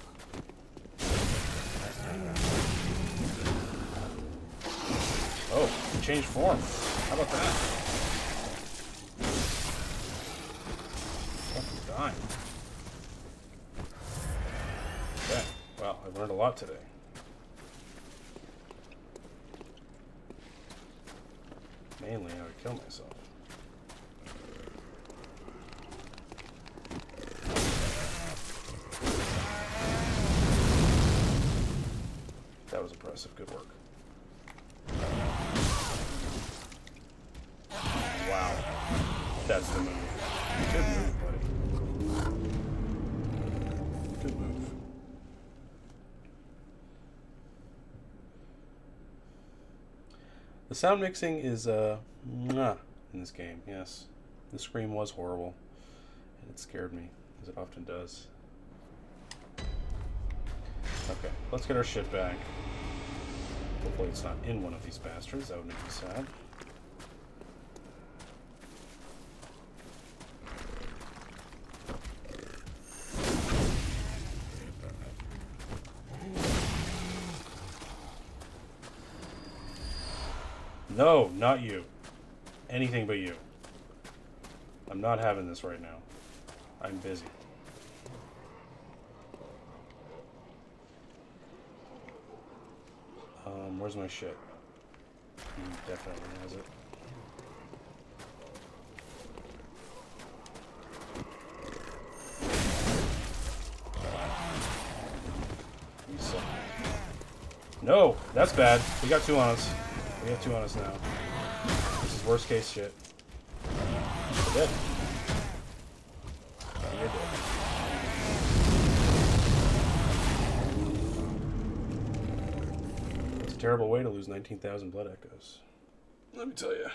Oh, you changed form. How about that? Fucking dying. Okay. Well, I've learned a lot today. Mainly how to kill myself. That was impressive. Good work. Wow. That's the move. Good move, buddy. Good move. The sound mixing is mwah in this game, yes. The scream was horrible, and it scared me, as it often does. Okay, let's get our shit back. Hopefully it's not in one of these bastards, that would make me sad. No, not you. Anything but you. I'm not having this right now. I'm busy. Where's my shit? He definitely has it. You suck. No, that's bad. We got 2 on us. We have 2 on us now. This is worst case shit. We're dead. You're dead. It's a terrible way to lose 19,000 blood echoes. Let me tell you.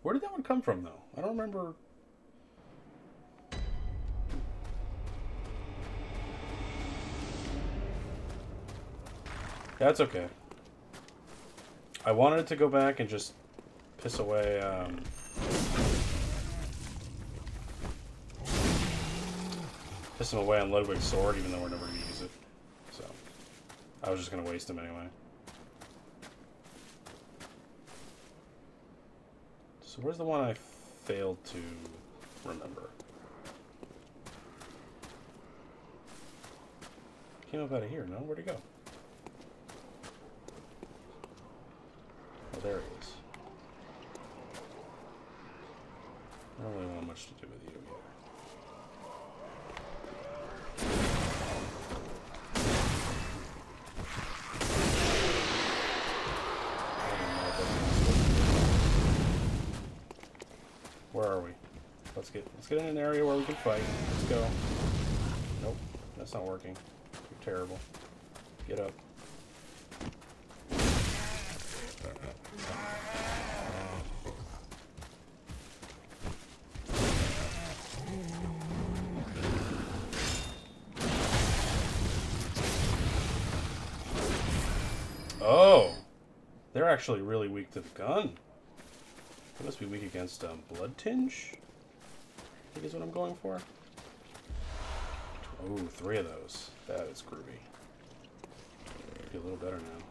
Where did that one come from, though? I don't remember. That's okay. I wanted to go back and just piss away, piss him away on Ludwig's sword, even though we're never going to use it. So, I was just going to waste him anyway. So where's the one I failed to remember? Came up out of here, no? Where'd he go? Oh, there he is. I don't really want much to do with you yet. Where are we? Let's get in an area where we can fight. Let's go. Nope, that's not working. You're terrible. Get up. Oh, they're actually really weak to the gun. They must be weak against Blood Tinge, I think is what I'm going for. Oh, 3 of those. That is groovy. I feel a little better now.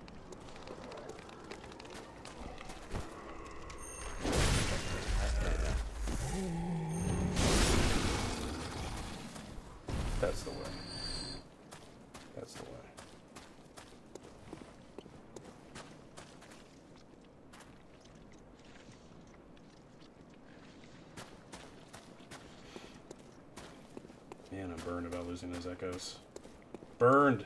That's the way. That's the way. Man, I'm burned about losing those echoes. Burned!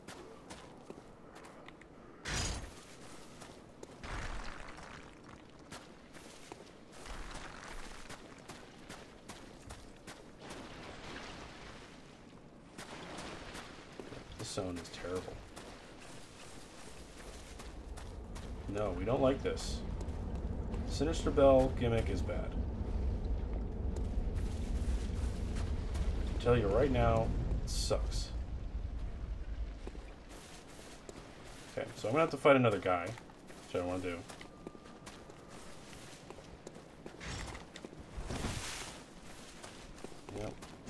This zone is terrible. No, we don't like this. Sinister Bell gimmick is bad. Tell you right now, it sucks. Okay, so I'm gonna have to fight another guy, which I want to do. Yep.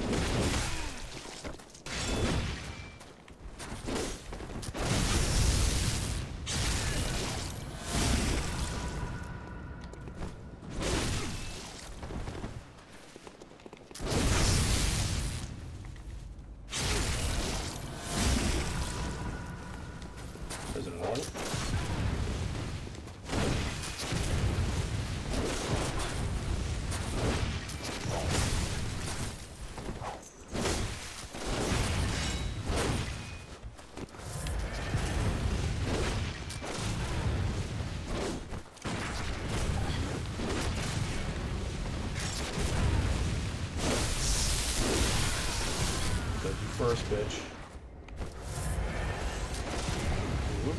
Is it another one? Go you first, bitch. Ooh.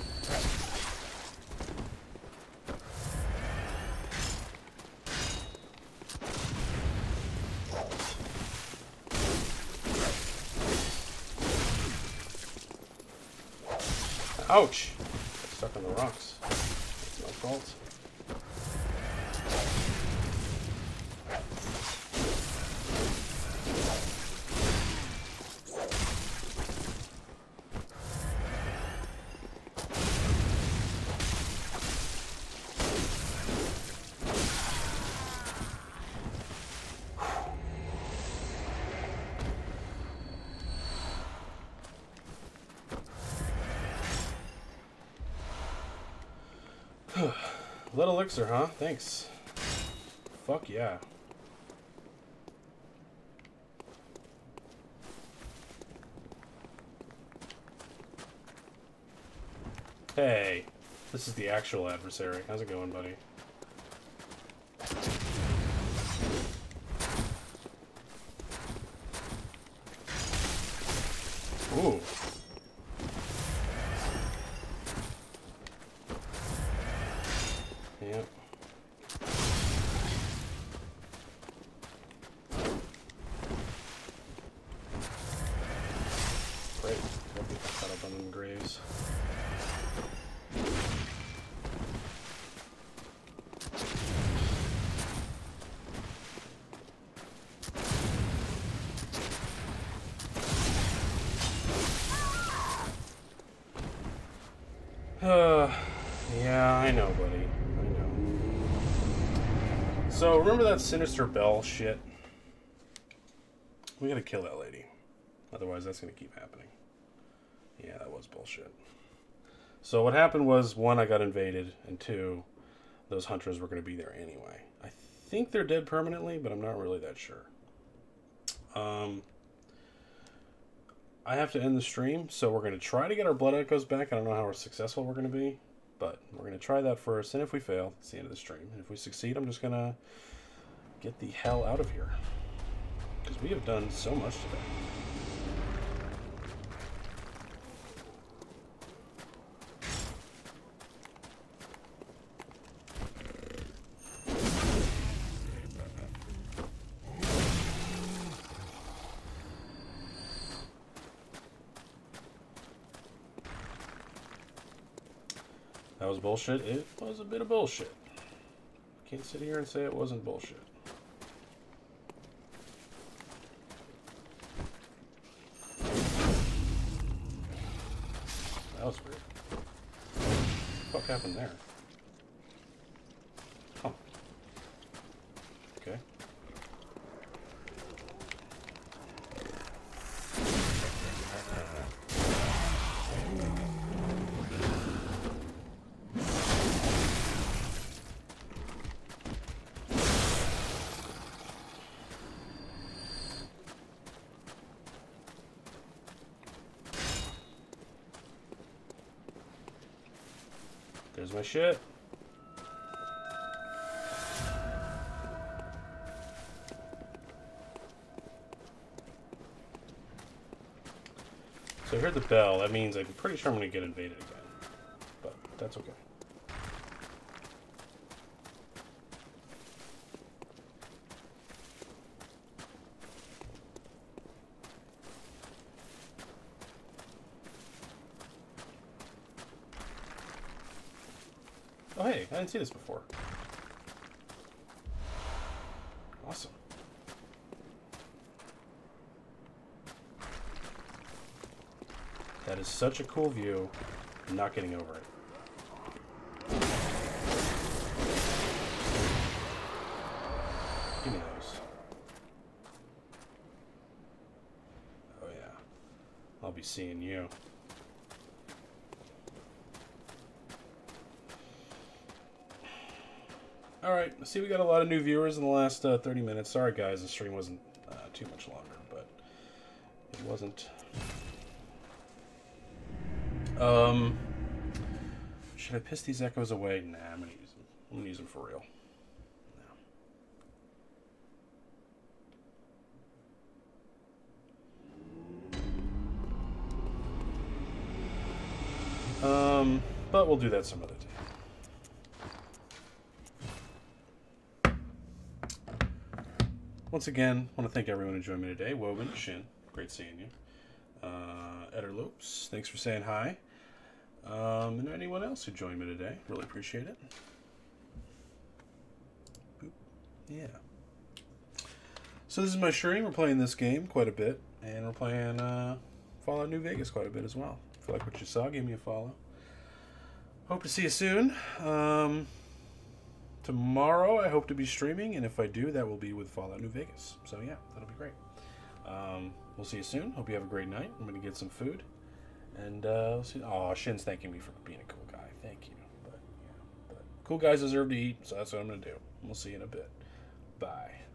Ouch! Got stuck on the rocks. It's my fault. Lead elixir, huh? Thanks. Fuck yeah. Hey, this is the actual adversary. How's it going, buddy? Ooh. Yep. Yeah, I know, buddy. I know. So, remember that Sinister Bell shit? We gotta kill that lady. Otherwise, that's gonna keep happening. Yeah, that was bullshit. So, what happened was, one, I got invaded, and two, those hunters were gonna be there anyway. I think they're dead permanently, but I'm not really that sure. I have to end the stream, so we're going to try to get our blood echoes back. I don't know how successful we're going to be, but we're going to try that first, and if we fail, it's the end of the stream. And if we succeed, I'm just going to get the hell out of here, because we have done so much today. That was bullshit. It was a bit of bullshit. Can't sit here and say it wasn't bullshit. That was weird. What the fuck happened there? Huh. Okay. There's my shit. So I heard the bell. That means I'm pretty sure I'm going to get invaded again. But that's okay. Oh, hey, I didn't see this before. Awesome. That is such a cool view. I'm not getting over it. Give me those. Oh, yeah. I'll be seeing you. Alright, see, we got a lot of new viewers in the last 30 minutes. Sorry, guys, the stream wasn't too much longer, but it wasn't. Should I piss these echoes away? Nah, I'm gonna use them. I'm gonna use them for real. But we'll do that some other day. Once again, I want to thank everyone who joined me today. Woven, Shin, great seeing you. Ederlopes, thanks for saying hi. And anyone else who joined me today, really appreciate it. Boop. Yeah. So this is my stream. We're playing this game quite a bit, and we're playing Fallout New Vegas quite a bit as well. If you like what you saw, give me a follow. Hope to see you soon. Tomorrow I hope to be streaming, and if I do, that will be with Fallout New Vegas. So yeah, that'll be great. We'll see you soon. Hope you have a great night. I'm going to get some food. And we'll see. Oh, Shin's thanking me for being a cool guy. Thank you. But cool guys deserve to eat, so that's what I'm going to do. We'll see you in a bit. Bye.